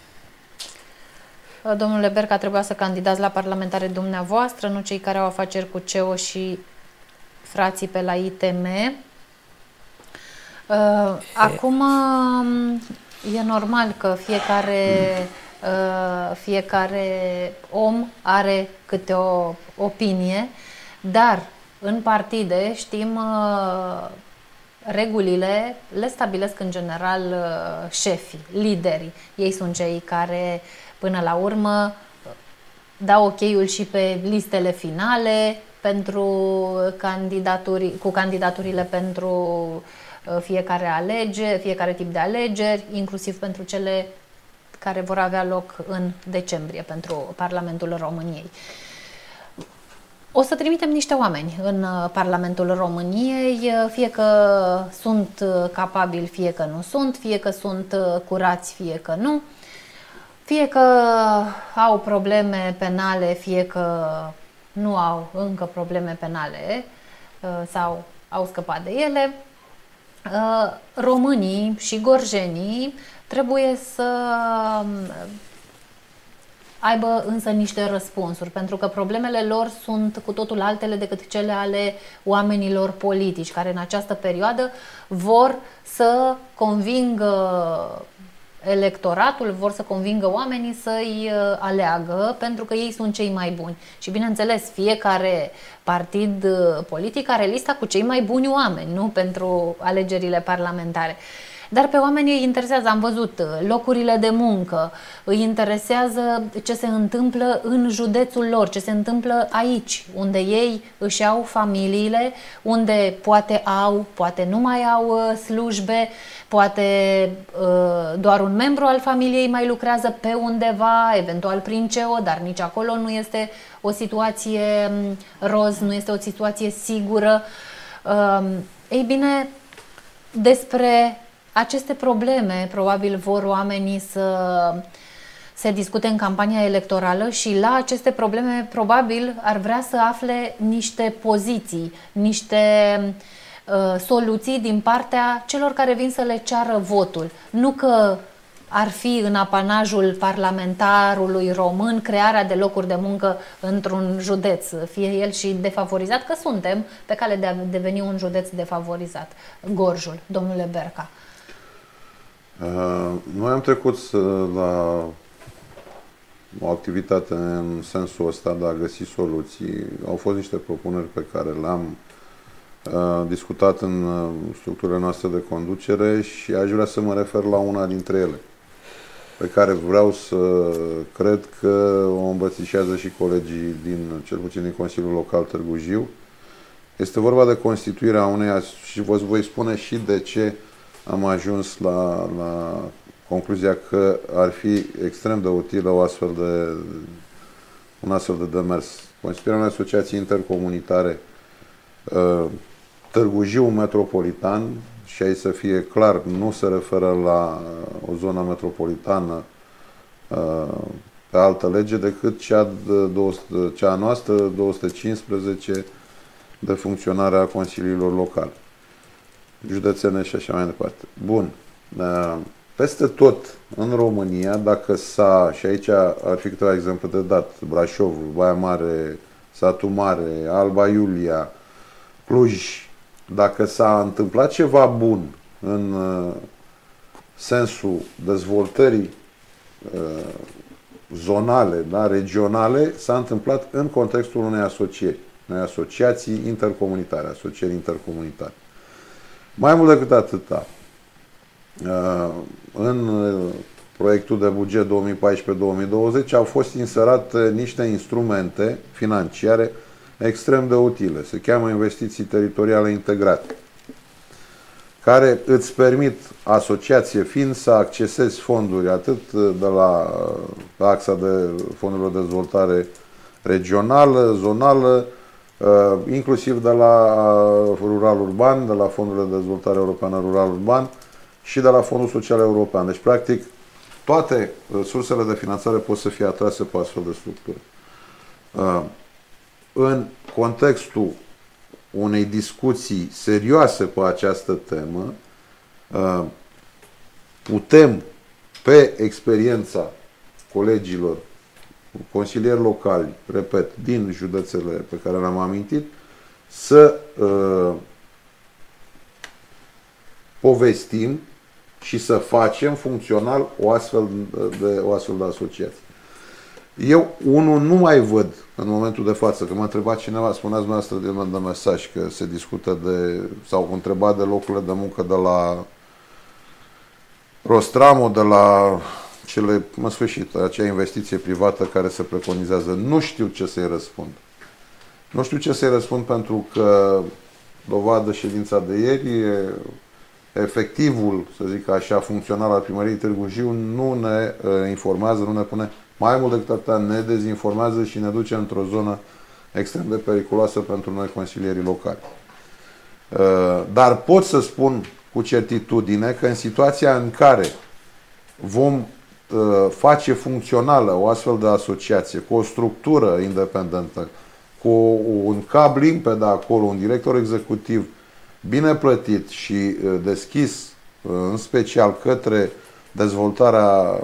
Domnule Berca, trebuia să candidați la parlamentare dumneavoastră, nu cei care au afaceri cu CEO și frații pe la ITM. Acum e normal că fiecare om are câte o opinie, dar în partide știm regulile le stabilesc în general șefii, liderii. Ei sunt cei care până la urmă dau ok-ul și pe listele finale cu candidaturile pentru fiecare tip de alegeri, inclusiv pentru cele care vor avea loc în decembrie pentru Parlamentul României. O să trimitem niște oameni în Parlamentul României, fie că sunt capabili, fie că nu sunt, fie că sunt curați, fie că nu, fie că au probleme penale, fie că nu au încă probleme penale sau au scăpat de ele. Românii și gorjenii trebuie să aibă însă niște răspunsuri, pentru că problemele lor sunt cu totul altele decât cele ale oamenilor politici, care în această perioadă vor să convingă electoratul, vor să convingă oamenii să-i aleagă, pentru că ei sunt cei mai buni. Și bineînțeles, fiecare partid politic are lista cu cei mai buni oameni, nu pentru alegerile parlamentare. Dar pe oameni îi interesează, am văzut, locurile de muncă, îi interesează ce se întâmplă în județul lor, ce se întâmplă aici, unde ei își au familiile, unde poate au, poate nu mai au slujbe, poate doar un membru al familiei mai lucrează pe undeva, eventual prin CEO, dar nici acolo nu este o situație roz, nu este o situație sigură. Ei bine, despre aceste probleme probabil vor oamenii să se discute în campania electorală și la aceste probleme probabil ar vrea să afle niște poziții, niște soluții din partea celor care vin să le ceară votul. Nu că ar fi în apanajul parlamentarului român crearea de locuri de muncă într-un județ, fie el și defavorizat, că suntem pe cale de a deveni un județ defavorizat. Gorjul, domnule Berca. Noi am trecut la o activitate în sensul ăsta de a găsi soluții. Au fost niște propuneri pe care le-am discutat în structurile noastre de conducere și aș vrea să mă refer la una dintre ele, pe care vreau să cred că o îmbrățișează și colegii cel puțin din Consiliul Local Târgu Jiu. Este vorba de constituirea uneia, și vă voi spune și de ce am ajuns la concluzia că ar fi extrem de utilă un astfel de demers. Constituirea unei asociații intercomunitare Târgu Jiu Metropolitan, și aici să fie clar, nu se referă la o zonă metropolitană pe altă lege decât cea noastră, 215, de funcționare a consiliilor locale, județene și așa mai departe. Bun. Peste tot în România, dacă și aici ar fi câteva exemple de dat, Brașovul, Baia Mare, Satu Mare, Alba Iulia, Cluj, dacă s-a întâmplat ceva bun în sensul dezvoltării zonale, da, regionale, s-a întâmplat în contextul unei asociații intercomunitare, asocieri intercomunitare. Mai mult decât atâta, în proiectul de buget 2014-2020 au fost inserate niște instrumente financiare extrem de utile. Se cheamă investiții teritoriale integrate, care îți permit, asociație fiind, să accesezi fonduri atât de la axa de fondurilor de dezvoltare regională, zonală, inclusiv de la rural-urban, de la Fondul de Dezvoltare Europeană Rural-Urban și de la Fondul Social European. Deci, practic, toate sursele de finanțare pot să fie atrase pe astfel de structuri. În contextul unei discuții serioase pe această temă, putem, pe experiența colegilor consilieri locali, repet, din județele pe care le-am amintit, să povestim și să facem funcțional o astfel de asociație. Eu, unul, nu mai văd în momentul de față, că m-a întrebat cineva, spuneați dumneavoastră de mesaj că se discută sau întrebat de locurile de muncă de la Rostramo, de la acea investiție privată care se preconizează. Nu știu ce să-i răspund. Nu știu ce să-i răspund pentru că, dovadă ședința de ieri, efectivul, să zic așa, funcțional al primăriei Târgu Jiu nu ne informează, nu ne pune mai mult decât atât, ne dezinformează și ne duce într-o zonă extrem de periculoasă pentru noi consilierii locali. Dar pot să spun cu certitudine că în situația în care vom face funcțională o astfel de asociație, cu o structură independentă, cu un cap limpede acolo, un director executiv bine plătit și deschis, în special către dezvoltarea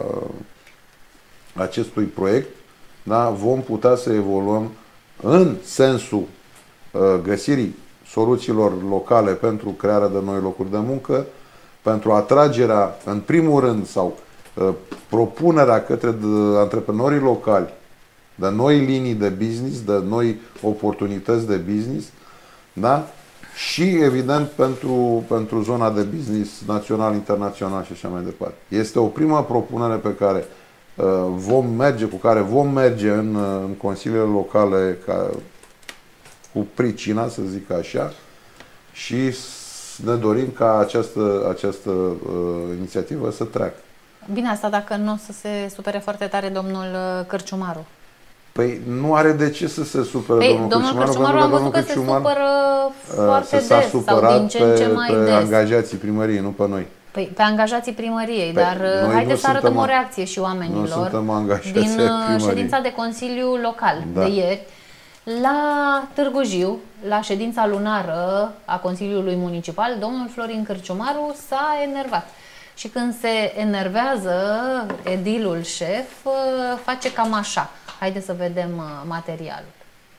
acestui proiect, da, vom putea să evoluăm în sensul găsirii soluțiilor locale pentru crearea de noi locuri de muncă, pentru atragerea, în primul rând, sau propunerea către antreprenorii locali de noi linii de business, de noi oportunități de business, da? Și, evident, pentru zona de business național, internațional și așa mai departe. Este o primă propunere pe care cu care vom merge în consiliile locale cu pricina, să zic așa, și ne dorim ca această inițiativă să treacă. Bine, asta dacă nu o să se supere foarte tare domnul Cărciumaru. Păi nu are de ce să se supere domnul Cărciumaru. Am văzut că se supără foarte des sau din ce în ce mai des. Angajații primăriei, nu pe noi. Păi, pe angajații primăriei, dar haideți să arătăm o reacție și oamenilor din ședința de Consiliu Local de ieri. La Târgu Jiu, la ședința lunară a Consiliului Municipal, domnul Florin Cărciumaru s-a enervat. Și când se enervează edilul șef, face cam așa. Haideți să vedem materialul.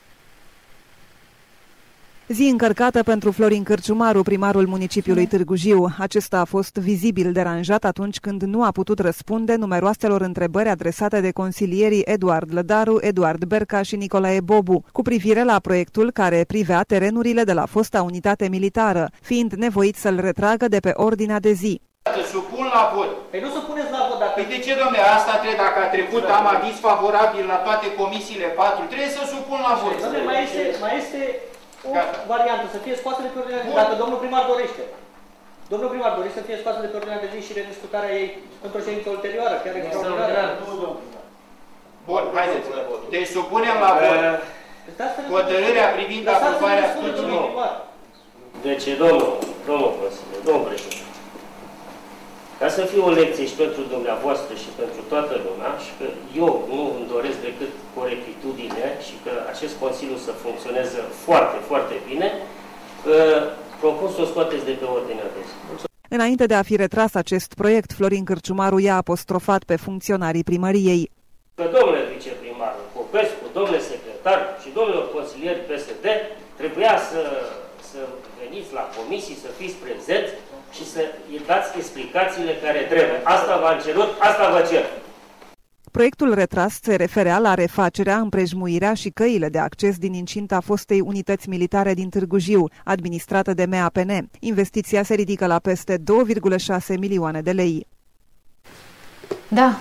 Zi încărcată pentru Florin Cărciumaru, primarul municipiului Târgu Jiu. Acesta a fost vizibil deranjat atunci când nu a putut răspunde numeroaselor întrebări adresate de consilierii Eduard Lădaru, Eduard Berca și Nicolae Bobu, cu privire la proiectul care privea terenurile de la fosta unitate militară, fiind nevoit să-l retragă de pe ordinea de zi. Să supun la vot. Păi nu supuneți la vot dacă... Păi de ce, domnule, asta trebuie, dacă a trecut, am aviz favorabil la toate comisiile 4, trebuie să supun la vot. Domnule, mai este o variantă, să fie scoasă de pe ordinea de zi, dacă domnul primar dorește. Domnul primar dorește să fie scoasă de pe ordinea de zi și rediscutarea ei într-o ședință ulterioară, chiar extraordinară. Bun, haideți. Deci supunem la vot hotărârea privind aprobarea studiului. Deci, domnul președinte, ca să fie o lecție și pentru dumneavoastră și pentru toată lumea, și că eu nu îmi doresc decât corectitudine și că acest Consiliu să funcționeze foarte, foarte bine, propun să o scoateți de pe ordinea de zi. Înainte de a fi retras acest proiect, Florin Cărciumaru i-a apostrofat pe funcționarii primăriei. Că domnule viceprimar Popescu, domnule secretar și domnilor consilieri PSD, trebuia să veniți la comisii, să fiți prezenți și să îi dați explicațiile care trebuie. Asta v-am cerut, asta vă cer. Proiectul retras se referea la refacerea, împrejmuirea și căile de acces din incinta fostei unități militare din Târgu Jiu, administrată de MAPN. Investiția se ridică la peste 2,6 milioane de lei. Da.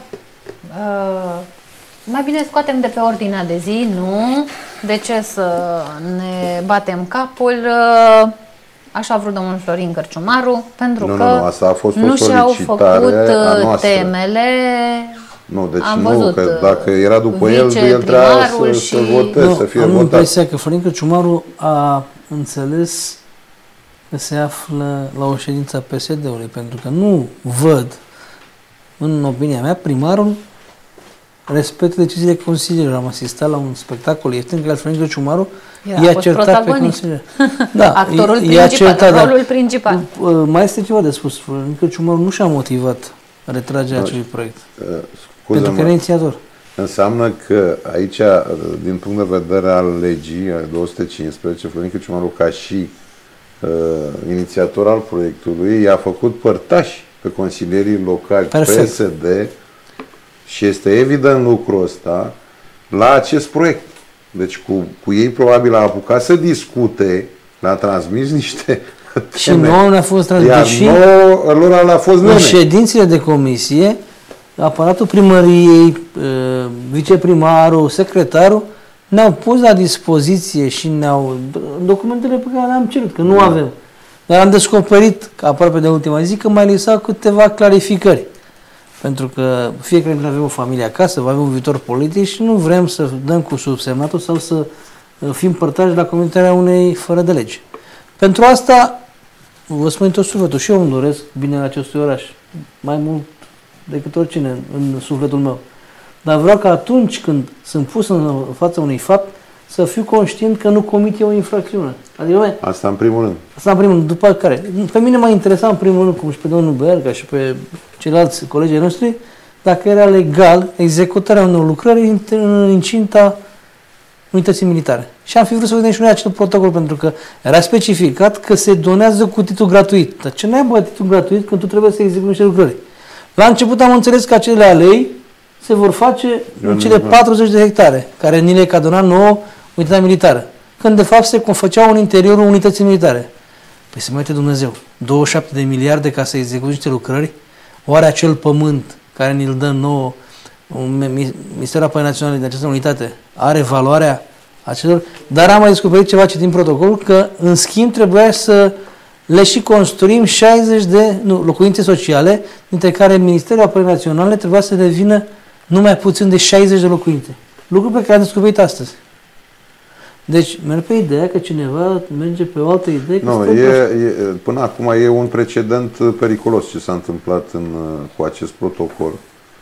Mai bine scoatem de pe ordinea de zi, nu? De ce să ne batem capul? Așa a vrut domnul Florin Cărciumaru, pentru că asta a fost nu și-au făcut temele. Nu, deci nu, că dacă era după el trebuia să voteze, să fie votat. Am impresia că Florin Cărciumaru a înțeles că se află la o ședință a PSD-ului, pentru că nu văd, în opinia mea, primarul respectă deciziile consilierilor. Am asistat la un spectacol ieftin care Florin Cărciumaru i-a certat pe consilieri. Da, actorul principal, rolul principal. Mai este ceva de spus. Florin Cărciumaru nu și-a motivat retragerea acelui proiect. Pentru că era inițiator. Înseamnă că aici, din punct de vedere al legii 215, Florin Cărciumaru, ca și inițiator al proiectului, i-a făcut părtași pe consilierii locali PSD și este evident lucrul ăsta la acest proiect. Deci cu ei probabil a apucat să discute, le-a transmis niște și nouă ne-a fost transmis. Iar lor le-a fost în ședințele de comisie, aparatul primăriei, viceprimarul, secretarul ne-au pus la dispoziție și ne-au documentele pe care le-am cerut, că nu avem. Dar am descoperit, aproape de ultima zi, că mai lipsau câteva clarificări. Pentru că fiecare dintre noi avem o familie acasă, avem un viitor politic și nu vrem să dăm cu subsemnatul sau să fim părtași la comentarea unei fără de lege. Pentru asta, vă spun tot sufletul, și eu îmi doresc binele acestui oraș, mai mult decât oricine în sufletul meu. Dar vreau că atunci când sunt pus în fața unui fapt, să fiu conștient că nu comit eu o infracțiune. Adică, asta în primul rând. Asta în primul rând. După care, pe mine m-a interesat în primul rând, cum și pe domnul Berga și pe ceilalți colegii noștri, dacă era legal executarea unor lucrări în incinta unității militare. Și am fi vrut să vedem și noi acel protocol, pentru că era specificat că se donează cu titlu gratuit. Dar ce n-ai titlu gratuit când tu trebuie să execuți niște lucrări? La început am înțeles că acele alei se vor face în cele 40 de hectare, care ni le cadona nouă unitatea militară. Când de fapt se confăceau în interiorul unității militare. Păi se mai uite Dumnezeu, 27 de miliarde ca să execuți niște lucrări? Oare acel pământ care ni-l dă nouă Ministerul Apărării Naționale de această unitate are valoarea acelor? Dar am mai descoperit ceva citim protocolul, că în schimb trebuia să le și construim 60 de locuințe sociale, dintre care Ministerul Apărării Naționale trebuia să devină numai puțin de 60 de locuințe. Lucru pe care am descoperit astăzi. Deci, merg pe ideea că cineva merge pe o altă idee. Nu, până acum e un precedent periculos ce s-a întâmplat cu acest protocol.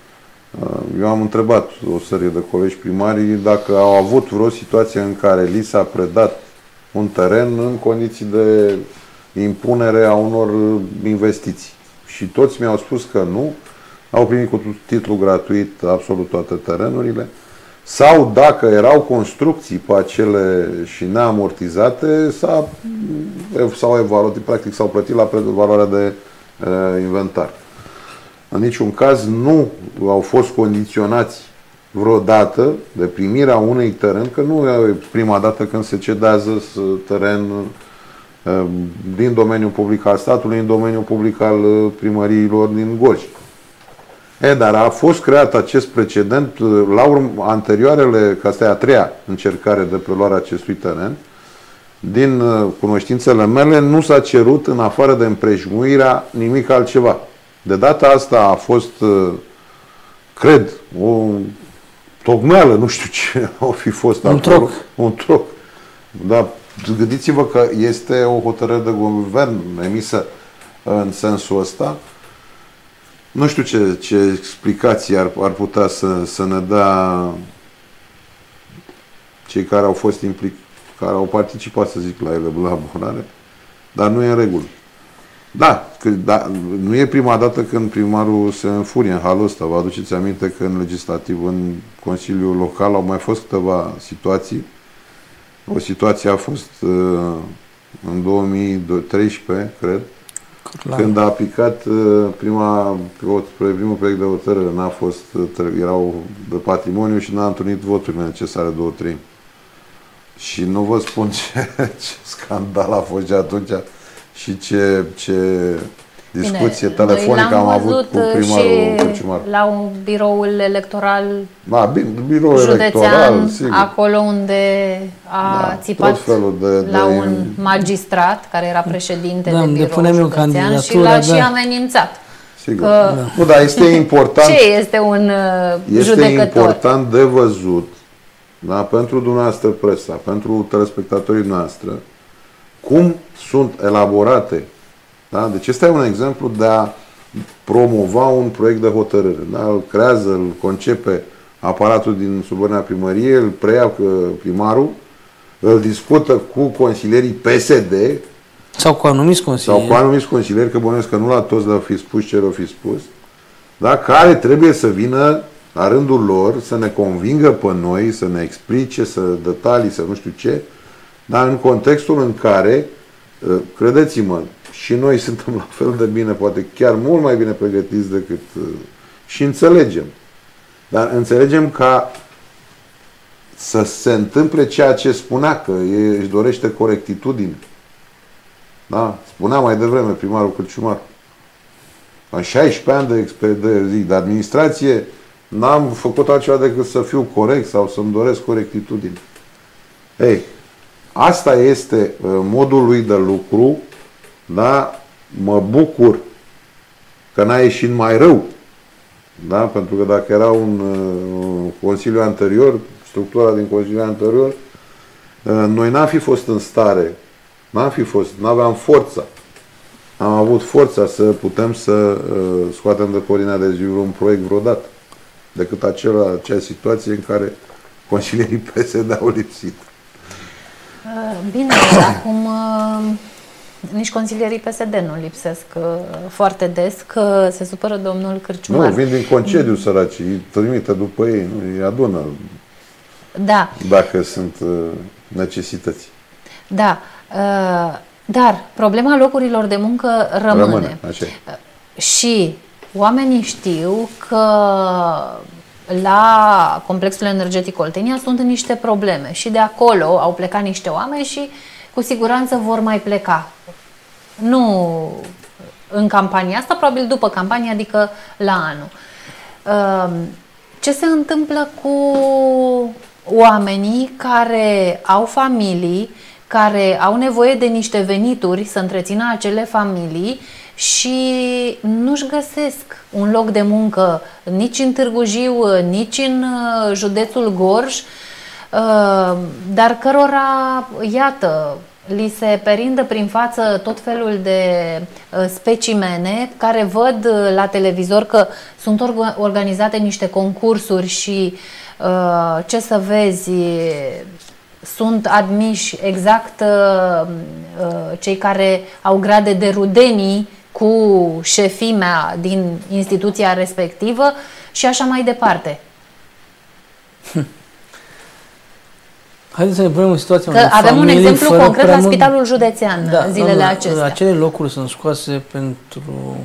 Eu am întrebat o serie de colegi primari dacă au avut vreo situație în care li s-a predat un teren în condiții de impunere a unor investiții. Și toți mi-au spus că nu, au primit cu titlu gratuit absolut toate terenurile, sau dacă erau construcții pe acele și neamortizate, s-au evaluat, practic s-au plătit la valoarea de inventar. În niciun caz nu au fost condiționați vreodată de primirea unui teren, că nu e prima dată când se cedează teren din domeniul public al statului, în domeniul public al primăriilor din Gorj. Dar a fost creat acest precedent la anterioarele, că asta e a treia încercare de preluare a acestui teren. Din cunoștințele mele nu s-a cerut, în afară de împrejmuirea, nimic altceva. De data asta a fost, cred, o tocmeală, nu știu ce o fi fost un acolo. Troc. Un troc. Dar gândiți-vă că este o hotărâre de guvern emisă în sensul ăsta. Nu știu ce explicații ar putea să ne dea cei care au fost implicați, care au participat, să zic, la elaborare, dar nu e în regulă. Da, nu e prima dată când primarul se înfurie în halul ăsta. Vă aduceți aminte că în legislativ, în Consiliul Local, au mai fost câteva situații. O situație a fost în 2013, cred, când a aplicat primul proiect de hotărâre, n-a fost, erau de patrimoniu și n-a întâlnit voturile necesare 2/3. Și nu vă spun ce scandal a fost de atunci și ce discuție telefonică am avut cu primarul Cărciumar. La biroul electoral biroul județean, electoral, sigur. acolo unde a țipat la un magistrat care era președinte de birou județean și l-a și amenințat. Sigur. Nu, dar este important. Ce este un judecător? Este important de văzut, da, pentru dumneavoastră presa, pentru telespectatorii noastre, cum sunt elaborate. Da? Deci este un exemplu de a promova un proiect de hotărâre. Da? Îl creează, îl concepe aparatul din subordinea primăriei, îl preia primarul, îl discută cu consilierii PSD sau cu anumiți consilieri, că bănuiesc că nu la toți le-au fi spus ce le-au fi spus, da? Care trebuie să vină la rândul lor să ne convingă pe noi, să ne explice, să detalii, să nu știu ce, dar în contextul în care credeți-mă, și noi suntem la fel de bine, poate chiar mult mai bine pregătiți decât... și înțelegem. Dar înțelegem ca să se întâmple ceea ce spunea, că își dorește corectitudine. Da? Spunea mai devreme primarul Cârciumar. Am 16 ani de administrație, n-am făcut altceva decât să fiu corect sau să-mi doresc corectitudine. Ei, asta este modul lui de lucru, da? Mă bucur că n-a ieșit mai rău. Da? Pentru că dacă era un consiliu anterior, structura din consiliul anterior, noi n-am fi fost în stare, n-aveam forța. Am avut forța să putem să scoatem de Corina de Ziur un proiect vreodată, decât acea situație în care consilierii PSD au lipsit. Bine, acum nici consilierii PSD nu lipsesc foarte des, că se supără domnul Cârciumar. Nu, vin din concediu săracii, îi trimite după ei, nu, îi adună. Da. Dacă sunt necesități. Da. Dar problema locurilor de muncă rămâne. Așa. Și oamenii știu că la complexul energetic Oltenia sunt niște probleme și de acolo au plecat niște oameni și cu siguranță vor mai pleca. Nu în campania asta, probabil după campanie, adică la anul. Ce se întâmplă cu oamenii care au familii, care au nevoie de niște venituri să întrețină acele familii și nu-și găsesc un loc de muncă nici în Târgu Jiu, nici în județul Gorj, dar cărora, iată, li se perindă prin față tot felul de specimene, care văd la televizor că sunt organizate niște concursuri și ce să vezi, sunt admiși exact cei care au grade de rudenii cu șefimea din instituția respectivă și așa mai departe. Haideți să ne punem în situația că avem un exemplu concret la Spitalul Județean, da, zilele acestea. Acele locuri sunt scoase pentru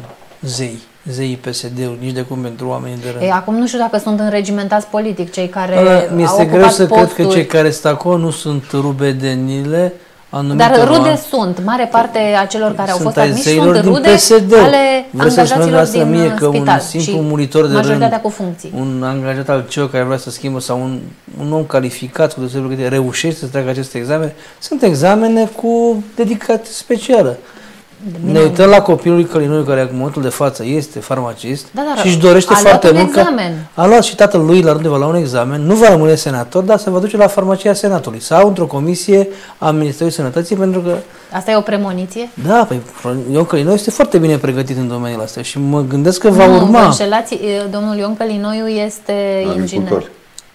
zeii PSD-uri, nici de cum pentru oamenii de rând. Acum nu știu dacă sunt înregimentați politic cei care mi-este greu să cred că cei care sunt acolo nu sunt rubedenile. Dar rude sunt. Mare parte a celor care au fost admiși sunt rude ale angajaților din spital și majoritatea cu funcții. Un angajat al CEO care vrea să schimbă sau un om calificat cu deosebire că reușește să treacă aceste examene, sunt examene cu dedicație specială. Ne uităm la copilul lui Călinoiu, care în momentul de față este farmacist și își dorește foarte mult că a luat și tatăl lui la undeva la un examen, nu va rămâne senator, dar se va duce la farmacia Senatului sau într-o comisie a Ministerului Sănătății, pentru că... Asta e o premoniție? Da, păi Ion Călinoiu este foarte bine pregătit în domeniul ăsta și mă gândesc că va urma. Vă înșelați, domnul Ion Călinoiu este inginer.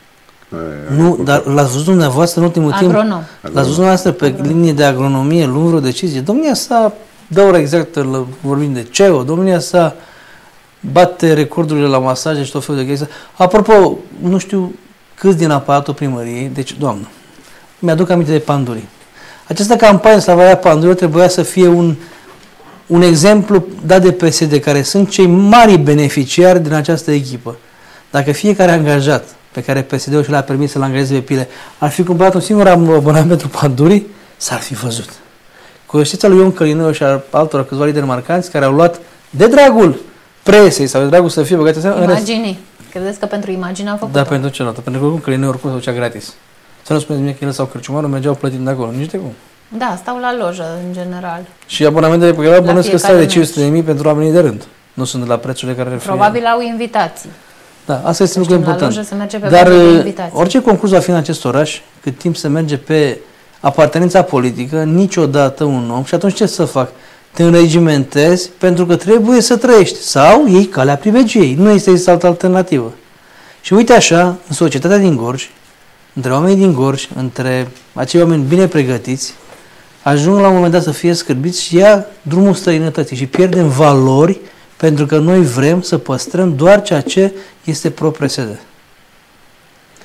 Nu, dar l-ați văzut dumneavoastră în ultimul timp? Agronom. L-ați văzut dumneavoastră pe linie de agronomie, luând vreo decizie? Domnia sa dă ora exactă, vorbim de CEO, domnia sa bate recordurile la masaje și tot felul de chestii. Apropo, nu știu câți din aparatul primăriei, deci, doamnă, mi-aduc aminte de Pandurii. Această campanie Slavaia Pandurii trebuia să fie un exemplu dat de PSD, care sunt cei mari beneficiari din această echipă. Dacă fiecare angajat pe care PSD-ul și l-a permis să-l angajeze pe pile ar fi cumpărat un singur abonament pentru Pandurii, s-ar fi văzut. Cu excepția lui Ion Călinoiu și a altora câțiva lideri marcanți care au luat de dragul presei sau de dragul să fie băgați în imaginii. Credeți că pentru imagine au făcut? Da, pentru celălalt. Pentru că Călinoiu oricum se ducea gratis. Să nu spuneți mie că el sau Cârciumarul mergeau plătind de acolo. Nici de cum. Da, stau la lojă, în general. Și abonamentele pe care le-au bănesc că stai de 500.000 pentru oamenii de rând. Nu sunt de la prețurile care probabil au invitații. Da, asta este lucru important. Lojă, se merge pe dar orice concurs va fi în acest oraș, cât timp se merge pe apartenența politică, niciodată un om, și atunci ce să fac? Te înregimentezi pentru că trebuie să trăiești sau iei calea privilegiei. Nu este altă alternativă. Și uite așa, în societatea din Gorj, între oamenii din Gorj, între acei oameni bine pregătiți, ajung la un moment dat să fie scârbiți și ia drumul străinătății și pierdem valori pentru că noi vrem să păstrăm doar ceea ce este pro-PSD.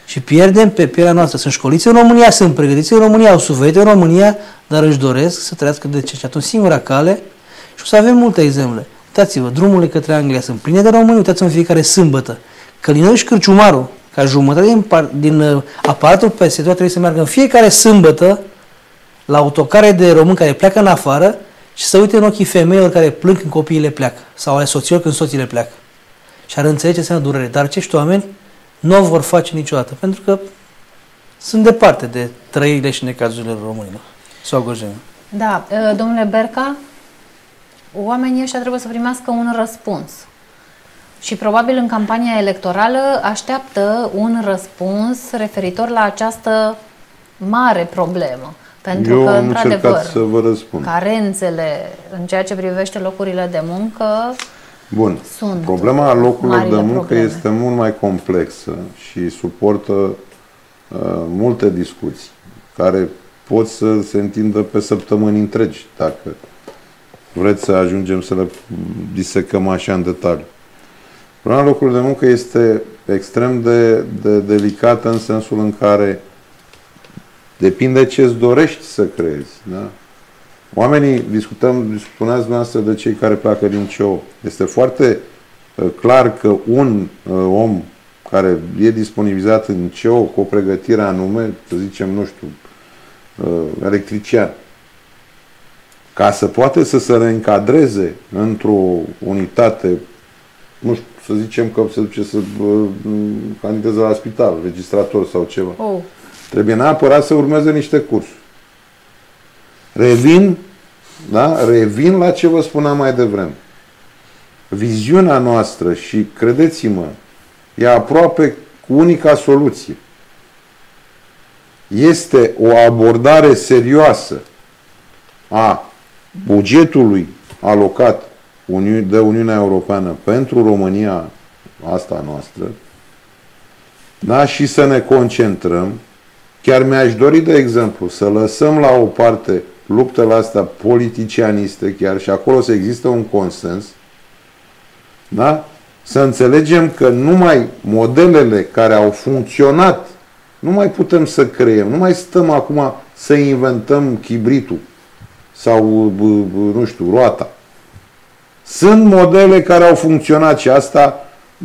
Și pierdem pe pielea noastră. Sunt școliți în România, sunt pregătiți în România, au suferit în România, dar își doresc să trăiască de ce? Și atunci singura cale, și o să avem multe exemple. Uitați-vă, drumurile către Anglia sunt pline de români, uitați-vă în fiecare sâmbătă. Călinău și Cârciumaru, ca jumătate din aparatul PSD trebuie să meargă în fiecare sâmbătă la autocare de români care pleacă în afară și să uite în ochii femeilor care plâng când copiii le pleacă sau ale soților când soții le pleacă. Și ar înțelege ce înseamnă durere. Dar acești oameni nu o vor face niciodată, pentru că sunt departe de trăirile și necazurile românilor. Sau Gorjeni. Da, domnule Berca, oamenii ăștia trebuie să primească un răspuns. Și probabil în campania electorală așteaptă un răspuns referitor la această mare problemă. Pentru Eu că, am într-adevăr, încercat să vă răspund. Carențele în ceea ce privește locurile de muncă Bun. sunt Problema locurilor de muncă probleme. este mult mai complexă și suportă multe discuții care pot să se întindă pe săptămâni întregi, dacă vreți să ajungem să le disecăm așa în detaliu. Problema locurilor de muncă este extrem de delicată în sensul în care depinde ce îți dorești să creezi. Da? Oamenii, spuneați dumneavoastră de cei care pleacă din CO. Este foarte clar că un om care e disponibilizat în CO cu o pregătire anume, să zicem, nu știu, electrician, ca să poate să se reîncadreze într-o unitate, nu știu, să zicem că se duce să candideze la spital, registrator sau ceva. Trebuie neapărat să urmeze niște cursuri. Revin la ce vă spuneam mai devreme. Viziunea noastră, și credeți-mă, e aproape cu unica soluție. Este o abordare serioasă a bugetului alocat de Uniunea Europeană pentru România asta noastră, da? Și să ne concentrăm. Chiar mi-aș dori, de exemplu, să lăsăm la o parte luptele astea politicianiste, chiar și acolo să existe un consens, da? Să înțelegem că numai modelele care au funcționat, nu mai putem să creăm, nu mai stăm acum să inventăm chibritul sau, nu știu, roata. Sunt modele care au funcționat și asta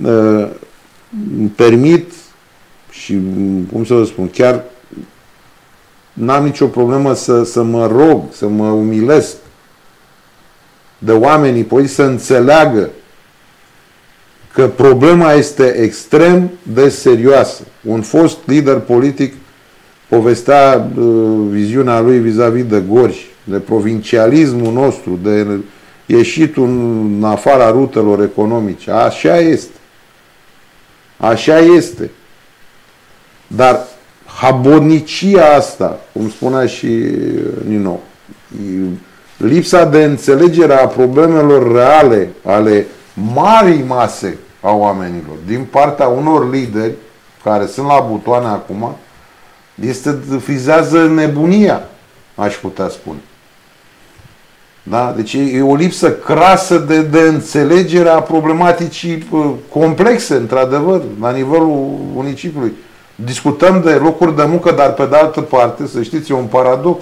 permit și, cum să vă spun, chiar n-am nicio problemă să mă rog, să mă umilesc de oamenii politici să înțeleagă că problema este extrem de serioasă. Un fost lider politic povestea viziunea lui vis-a-vis de Gorj, de provincialismul nostru, de ieșitul în afara rutelor economice. Așa este. Așa este. Dar habornicia asta, cum spunea și Nino, lipsa de înțelegere a problemelor reale ale marii mase a oamenilor din partea unor lideri care sunt la butoane acum, frizează nebunia, aș putea spune. Da? Deci e o lipsă crasă de înțelegere a problematicii complexe, într-adevăr, la nivelul municipiului. Discutăm de locuri de muncă, dar pe de altă parte, să știți, e un paradox.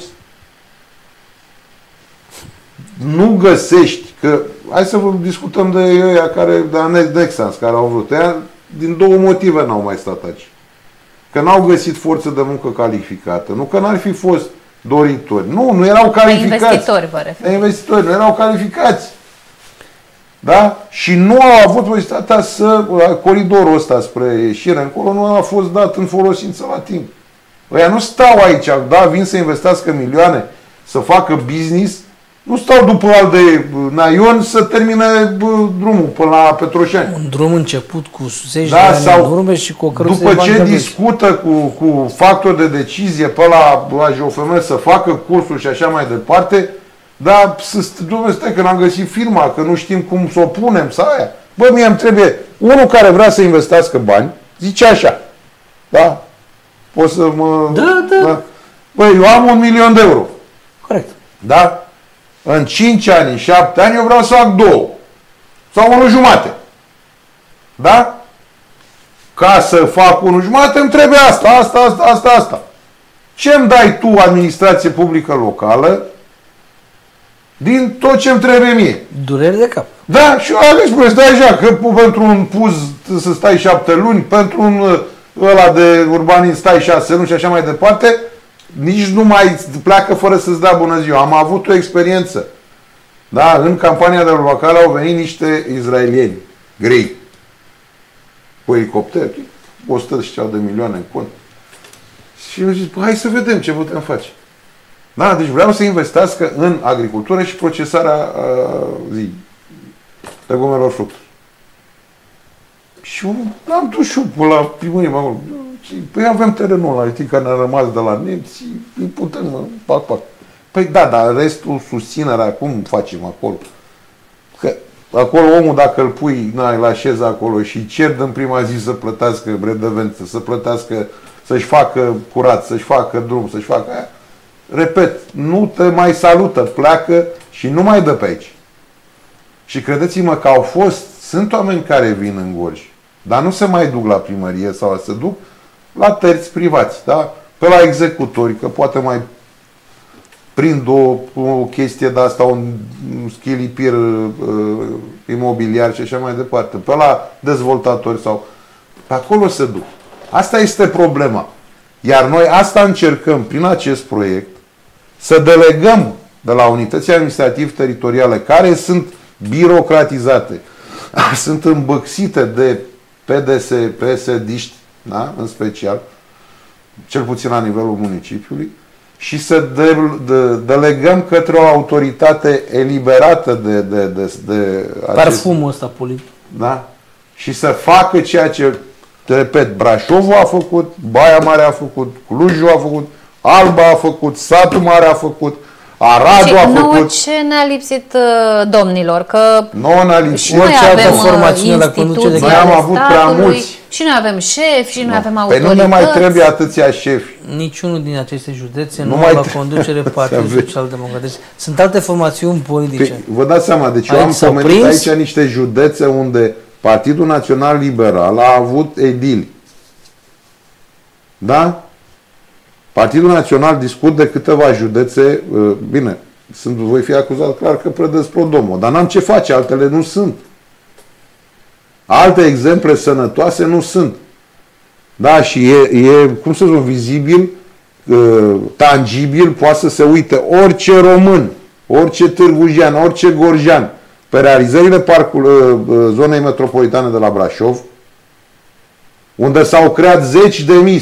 Nu găsești că... Hai să discutăm de ăia de Nexans, care au vrut. Ea, din două motive n-au mai stat aici. Că n-au găsit forță de muncă calificată. Nu că n-ar fi fost doritori. Nu erau calificați. Investitori, vă refer. Investitori, nu erau calificați. Da? Și nu au avut posibilitatea coridorul ăsta spre ieșire încolo nu a fost dat în folosință la timp. Ăia nu stau aici, da, vin să investească milioane, să facă business, nu stau după al de naion să termine drumul până la Petroșani. Un drum început cu 10 de ani în urmă și cu o căruță după ce discută cu factori de decizie pe la JOFM să facă cursuri și așa mai departe, dar stai că n-am găsit firma, că nu știm cum să o punem sau aia. Bă, mie îmi trebuie unul care vrea să investească bani, zice așa, da? Poți să mă... Da. Băi, eu am 1.000.000 de euro. Corect. Da? În 5 ani, în 7 ani, eu vreau să fac 2. Sau 1,5. Da? ca să fac 1,5, îmi trebuie asta. Ce-mi dai tu, administrație publică locală, din tot ce-mi trebuie mie? Durere de cap. Da, și aveți, stai așa, că pentru un puz să stai 7 luni, pentru un ăla de urbanism stai 6 luni și așa mai departe, nici nu mai pleacă fără să-ți dea bună ziua. Am avut o experiență. Da, în campania de locală au venit niște izraelieni grei cu elicopter, 100 și ceva de milioane în cont. Și eu zic, hai să vedem ce putem face. Da, deci vreau să investească în agricultură și procesarea legumelor, fructuri. Și eu am dus și eu la primărie, păi avem terenul ăla, care ne-a rămas de la nemți, îi putem, pac. Păi da, dar restul, susținerea, cum facem acolo? Că acolo omul, dacă îl pui la șeză acolo și cer în prima zi să plătească redevență, să plătească, să-și facă curat, să-și facă drum, să-și facă aia, repet, nu te mai salută, pleacă și nu mai dă pe aici. Și credeți-mă că sunt oameni care vin în Gorj, dar nu se mai duc la primărie sau se duc la terți privați, da? Pe la executori, că poate mai prind o chestie de asta, un schilipir imobiliar și așa mai departe. Pe la dezvoltatori sau... Pe acolo se duc. Asta este problema. Iar noi asta încercăm prin acest proiect să delegăm de la unitățile administrativ-teritoriale care sunt birocratizate, sunt îmbăxite de PDS, PSD-ști, da? În special, cel puțin la nivelul municipiului, și să delegăm către o autoritate eliberată de parfumul ăsta politic. Da? Și să facă ceea ce, repet, Brașovul a făcut, Baia Mare a făcut, Clujul a făcut, Alba a făcut, Satul Mare a făcut, Aradul a făcut. Ce ne-a lipsit, domnilor? Că nouă ne-a lipsit. Orice altă formațiune la conducere. Noi am avut prea mulți. Și noi avem șefi, și noi avem autorități. Păi nu ne mai trebuie atâția șefi. Niciunul din aceste județe nu are la conducere Partidul Social-Democrat. Deci sunt alte formațiuni politice. Păi, vă dați seama, deci eu am pomenit aici niște județe unde Partidul Național Liberal a avut edili. Da? Partidul Național discut de câteva județe, bine, voi fi acuzat clar că prădesc Prodomo, dar n-am ce face, altele nu sunt. Alte exemple sănătoase nu sunt. Da, și e cum să zic, vizibil, tangibil, poate să se uite orice român, orice târgujean, orice gorjean, pe realizările zonei metropolitane de la Brașov, unde s-au creat zeci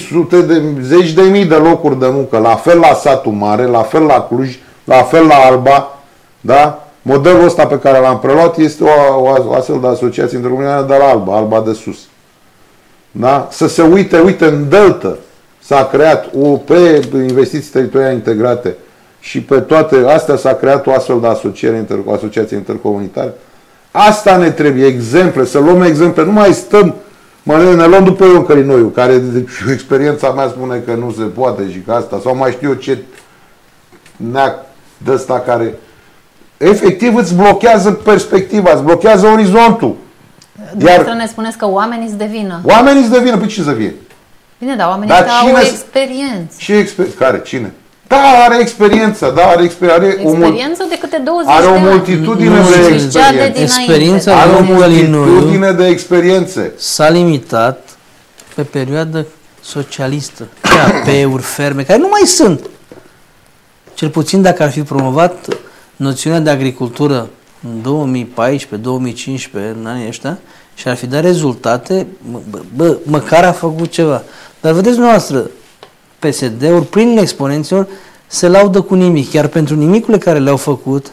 de mii de locuri de muncă, la fel la Satul Mare, la fel la Cluj, la fel la Alba, da? Modelul ăsta pe care l-am preluat este o astfel de asociație intercomunală de la Alba de sus. Da? Să se uite în Delta s-a creat pe investiții teritoriale integrate și pe toate astea s-a creat o astfel de asociație intercomunitară. Asta ne trebuie, exemple, să luăm exemple, nu mai stăm, ne luăm după Ion Călinoiu, care de experiența mea spune că nu se poate și că asta, sau mai știu eu ce neac de ăsta care efectiv îți blochează perspectiva, îți blochează orizontul. Dumneavoastră ne spuneți că oamenii îți devină. Oamenii îți devină, pe ce să fie? Bine, dar oamenii au o experiență. Care? Cine? Da, are experiență, da, are experiență de câte 20 are de o ani. multitudine de experiențe. Experiența are o multitudine de experiențe. S-a limitat pe perioadă socialistă. AP-uri, ferme, care nu mai sunt. Cel puțin dacă ar fi promovat noțiunea de agricultură în 2014-2015, în anii ăștia, și ar fi dat rezultate, măcar a făcut ceva. Dar vedeți dumneavoastră, PSD-uri, prin exponenților, se laudă cu nimic. Iar pentru nimicurile care le-au făcut,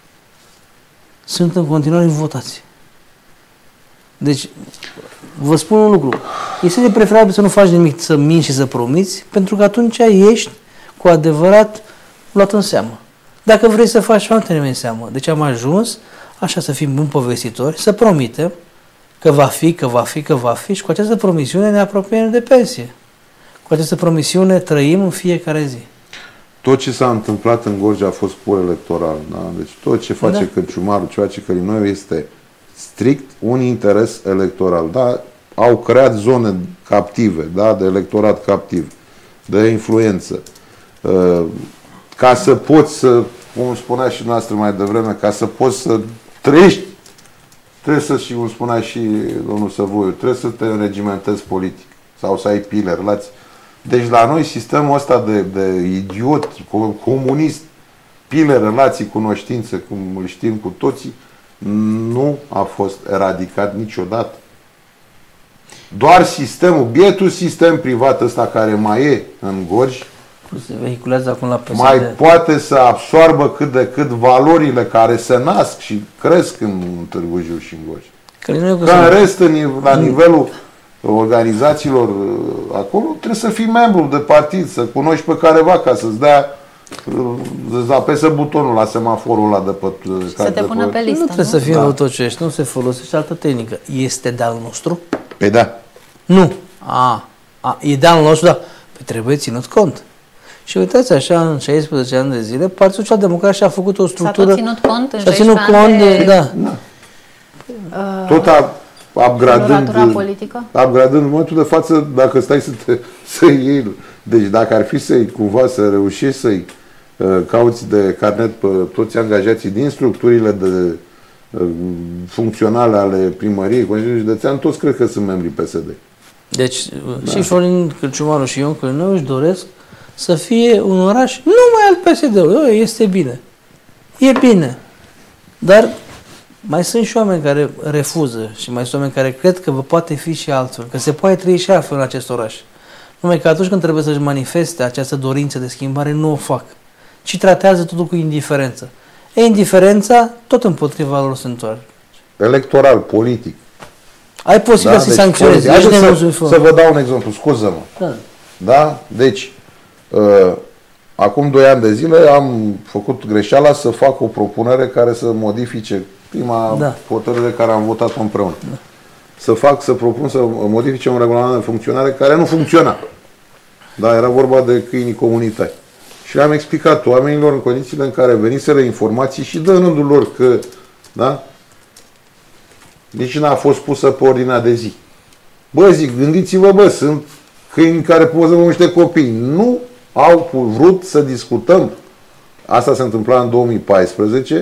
sunt în continuare votați. Deci, vă spun un lucru. Este de preferabil să nu faci nimic, să minți și să promiți, pentru că atunci ești cu adevărat luat în seamă. Dacă vrei să faci, nu te în seamă. Deci am ajuns, așa, să fim buni povestitori, să promitem că va fi, că va fi, că va fi, și cu această promisiune ne apropiem de pensie. Cu această promisiune trăim în fiecare zi. Tot ce s-a întâmplat în Gorj a fost pur electoral. Da? Deci tot ce face Cârciumarul, ce face Călinoiu este strict un interes electoral. Da? au creat zone captive, da? De electorat captiv, de influență. Ca să poți să, cum spunea și noastră mai devreme, ca să poți să trăiești, trebuie să, și cum spunea și domnul Săvoiu, trebuie să te înregimentezi politic sau să ai pile, relații. Deci la noi sistemul ăsta de idiot, comunist, pile, relații, cunoștințe, cum îl știm cu toții, nu a fost eradicat niciodată. Doar sistemul, bietul sistem privat ăsta care mai e în Gorj, se vehiculează acum la PSD. mai poate să absoarbă cât de cât valorile care se nasc și cresc în Târgu Jiu și în Gorj. Că în rest, la nivelul organizațiilor acolo, trebuie să fii membru de partid, să cunoști pe careva ca să-ți dea, să apese butonul la semaforul ăla de pe... Să te pună pe listă, nu? Trebuie să fie autocești, nu se folosește altă tehnică. Este de-al nostru? Păi da. Nu. E de-al nostru, dar trebuie ținut cont. Și uitați așa, în 16 ani de zile, Partidul Social-Democrat și-a făcut o structură... S-a tot ținut cont în 16 ani de... Da. Tot upgradând în momentul de față, dacă stai să iei, deci dacă ar fi să-i cumva să reușești să-i cauți de carnet pe toți angajații din structurile de funcționale ale primăriei, Consiliului Județean, toți cred că sunt membrii PSD. Deci și Florin Cârciumaru și Ion Călinău își doresc să fie un oraș numai al PSD-ului. Este bine. E bine. Dar mai sunt și oameni care refuză și mai sunt oameni care cred că vă poate fi și altfel, că se poate trăi și altfel în acest oraș. Numai că atunci când trebuie să-și manifeste această dorință de schimbare, nu o fac, ci tratează totul cu indiferență. Indiferența tot împotriva lor se întoarce. Electoral, politic. Ai posibil să sancționezi. Să vă dau un exemplu, scuză-mă. Da? Deci, acum 2 ani de zile am făcut greșeala să fac o propunere care să modifice prima hotărâre care am votat-o împreună. Să propun să modifice un regulament de funcționare care nu funcționa. Da, era vorba de câinii comunitari. Și le-am explicat oamenilor în condițiile în care veniseră informații și de rândul lor că, da, nici n-a fost pusă pe ordinea de zi. Bă, zic, gândiți-vă, sunt câini care poză niște copii. Nu au vrut să discutăm. Asta se întâmpla în 2014,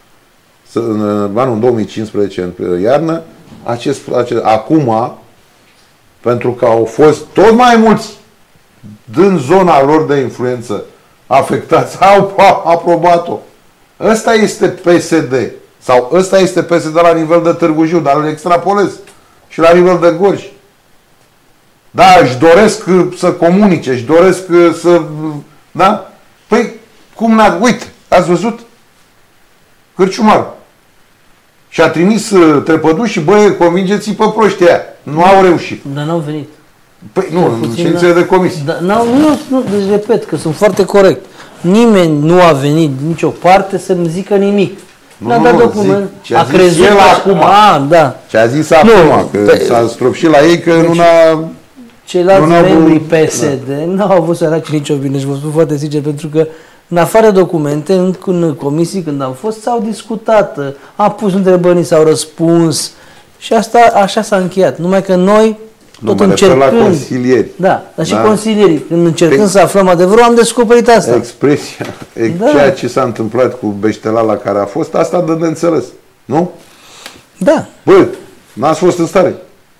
în 2015, în iarnă. Acum, pentru că au fost tot mai mulți din zona lor de influență afectați, au aprobat-o. Ăsta este PSD. Sau ăsta este PSD la nivel de Târgu Jiu, dar îl extrapolez și la nivel de Gorj. Da, își doresc să comunice, își doresc să... Da? Păi, cum n-a... Uite, ați văzut? Cârciumar. Și a trimis Trepăduș și, băi, convingeți-i pe proștii aia. Nu au reușit. Dar n-au venit. Păi, nu, în ședințele de comisie. Nu, deci repet că sunt foarte corect. Nimeni nu a venit din nicio parte să-mi zică nimic. Nu, dat document. Ce a zis el acum. Ce a zis acum, că s-a stropșit la ei că nu n-a... Ceilalți membrii PSD n-au avut săraci nicio vină și vă spun foarte sincer, pentru că în afară documente, în comisii când am fost, s-au discutat, a pus întrebări, s-au răspuns și asta așa s-a încheiat. Numai că noi tot încercând... la consilieri. Da, dar și consilierii. Când încercând să aflăm adevărul, am descoperit asta. Expresia, ceea ce s-a întâmplat cu Beștelala care a fost, asta dă de înțeles. Nu? Da. Bă, n-ați fost în stare.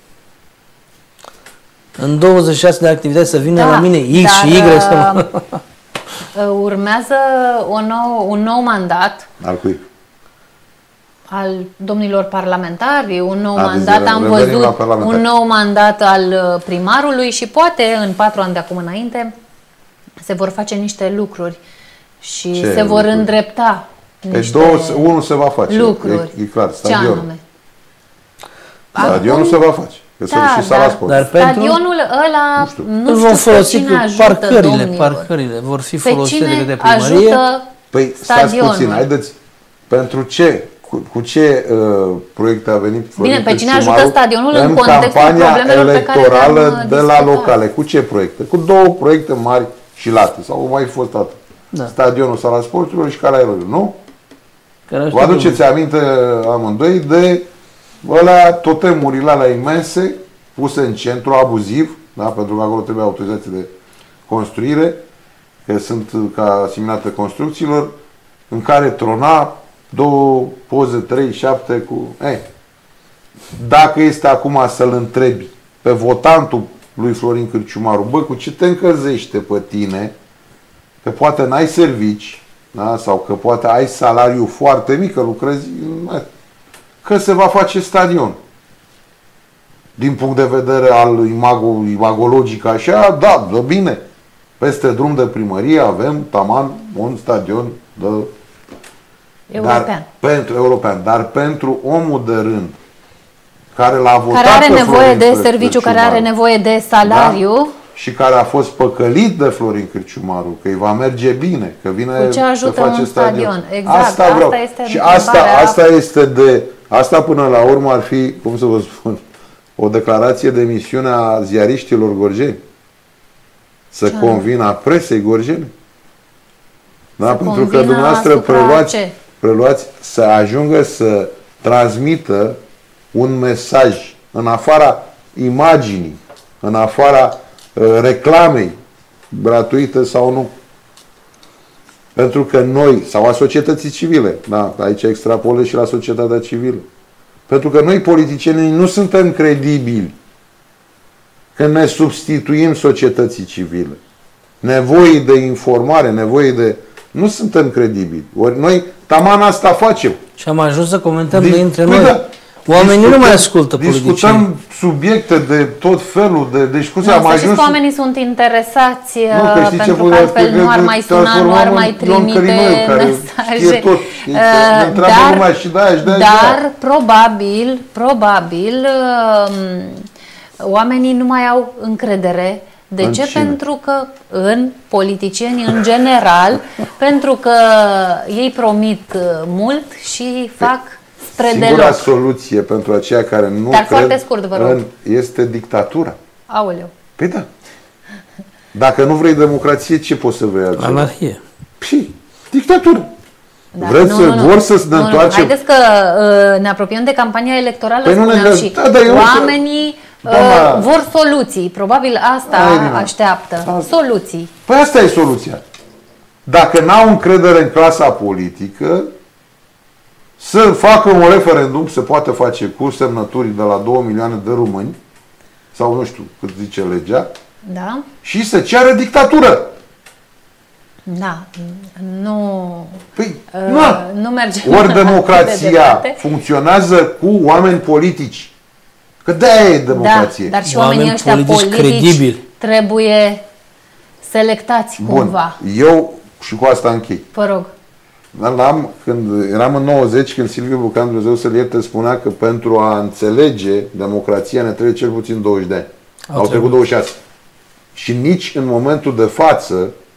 În 26 de activități să vină la mine X și Y. Urmează un nou mandat. Al cui? Al domnilor parlamentari, un nou mandat, am văzut, un nou mandat al primarului și poate în 4 ani de acum înainte se vor face niște lucruri și se vor îndrepta niște unul se va face. Lucruri. E clar, stadionul. Stadionul se va face. Dar stadionul ăla nu știu pe cine ajută, parcările vor fi folosite de către primărie. Păi stați puțin, haideți, pentru ce, cu ce proiecte a venit Bine, pe cine ajută stadionul în contextul problemelor pe care electorală de la locale? Cu ce proiecte? Cu 2 proiecte mari și late, sau mai fost atât. Stadionul Sala Sporturilor și Caraierului, nu? Vă aduceți aminte amândoi de alea totemurile alea imense puse în centru, abuziv, da? Pentru că acolo trebuie autorizație de construire, că sunt ca asimilate construcțiilor, în care trona 2 poze, 3, 7 cu... Dacă este acum să-l întrebi pe votantul lui Florin Cârciumaru, bă, cu ce te încălzește pe tine, că poate n-ai servici, da? Sau că poate ai salariu foarte mic, că lucrezi, că se va face stadion. Din punct de vedere al imagologic așa, da, dă bine. Peste drum de primărie avem taman un stadion de european. Dar pentru omul de rând care l-a votat, care are nevoie de serviciu, care are nevoie de salariu, da? Și care a fost păcălit de Florin Cârciumaru, că îi va merge bine, că vine să face stadion. Exact, asta vreau. Este și asta până la urmă ar fi, cum să vă spun, o declarație de misiune a ziariștilor gorjeni. Să convină presei gorjene. Da? Pentru că dumneavoastră preluați să ajungă să transmită un mesaj în afara imaginii, în afara reclamei, gratuită sau nu. Pentru că noi, sau a societății civile, da, aici extrapolez și la societatea civilă, pentru că noi, politicienii, nu suntem credibili când ne substituim societății civile. Nevoie de informare, nevoie de... Nu suntem credibili. Ori noi taman asta facem. Și am ajuns să comentăm noi între noi. Da. Oamenii nu mai ascultă politicieni. Discutăm subiecte de tot felul de... Deci cum am ajuns... Să știți că oamenii sunt interesați, pentru că altfel nu ar mai suna, nu ar mai trimite mesaje. Dar probabil oamenii nu mai au încredere. De ce? Pentru că în politicieni în general, pentru că ei promit mult și fac spre deloc. Singura soluție pentru aceia care nu cred foarte scurt, vă rog, este dictatura. Aoleu. Păi da. Dacă nu vrei democrație, ce poți să vrei altceva? Anarhie. Păi, dictatură. Da, vor să ne întoarcem... Haideți că ne apropiem de campania electorală, și oamenii vor soluții. Probabil asta așteaptă. Soluții. Păi asta e soluția. Dacă n-au încredere în clasa politică, să facă un referendum, se poate face cu semnături de la 2 milioane de români, sau nu știu cât zice legea, da? Și să ceară dictatură. Da, nu, păi, nu merge. Ori democrația funcționează cu oameni politici. Că de-aia e democrație. Da, dar și oamenii ăștia politici trebuie selectați cumva. Eu, și cu asta închei. Vă rog. Când eram în 90, când Silviu Bucan, Dumnezeu să-l ierte, spunea că pentru a înțelege democrația ne trebuie cel puțin 20 de ani. Au trecut 26. Și nici în momentul de față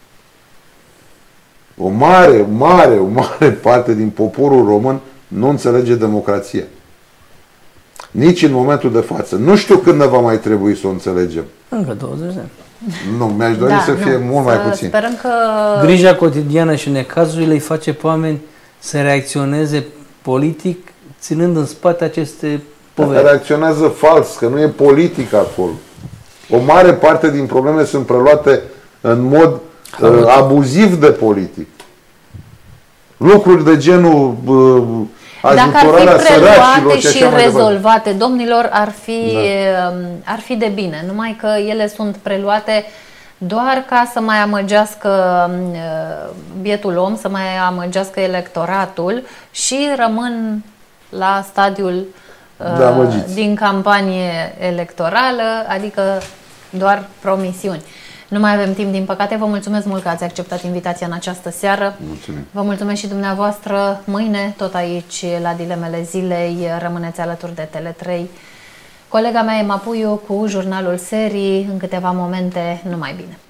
o mare parte din poporul român nu înțelege democrația. Nici în momentul de față. Nu știu când ne va mai trebui să o înțelegem. Încă 20 de ani. Nu, mi-aș dori să fie mult mai puțin. Sperăm că... Grija cotidiană și necazurile îi face pe oameni să reacționeze politic, ținând în spate aceste poveri. Reacționează fals, că nu e politic acolo. O mare parte din probleme sunt preluate în mod abuziv de politic. Lucruri de genul dacă ar fi preluate și rezolvate, domnilor, ar fi de bine. Numai că ele sunt preluate doar ca să mai amăgească bietul om, să mai amăgească electoratul și rămân la stadiul din campanie electorală, adică doar promisiuni. Nu mai avem timp, din păcate. Vă mulțumesc mult că ați acceptat invitația în această seară. Mulțumim. Vă mulțumesc și dumneavoastră. Mâine, tot aici, la Dilemele Zilei, rămâneți alături de Tele3. Colega mea, Emma Puiu, cu jurnalul serii. În câteva momente, numai bine.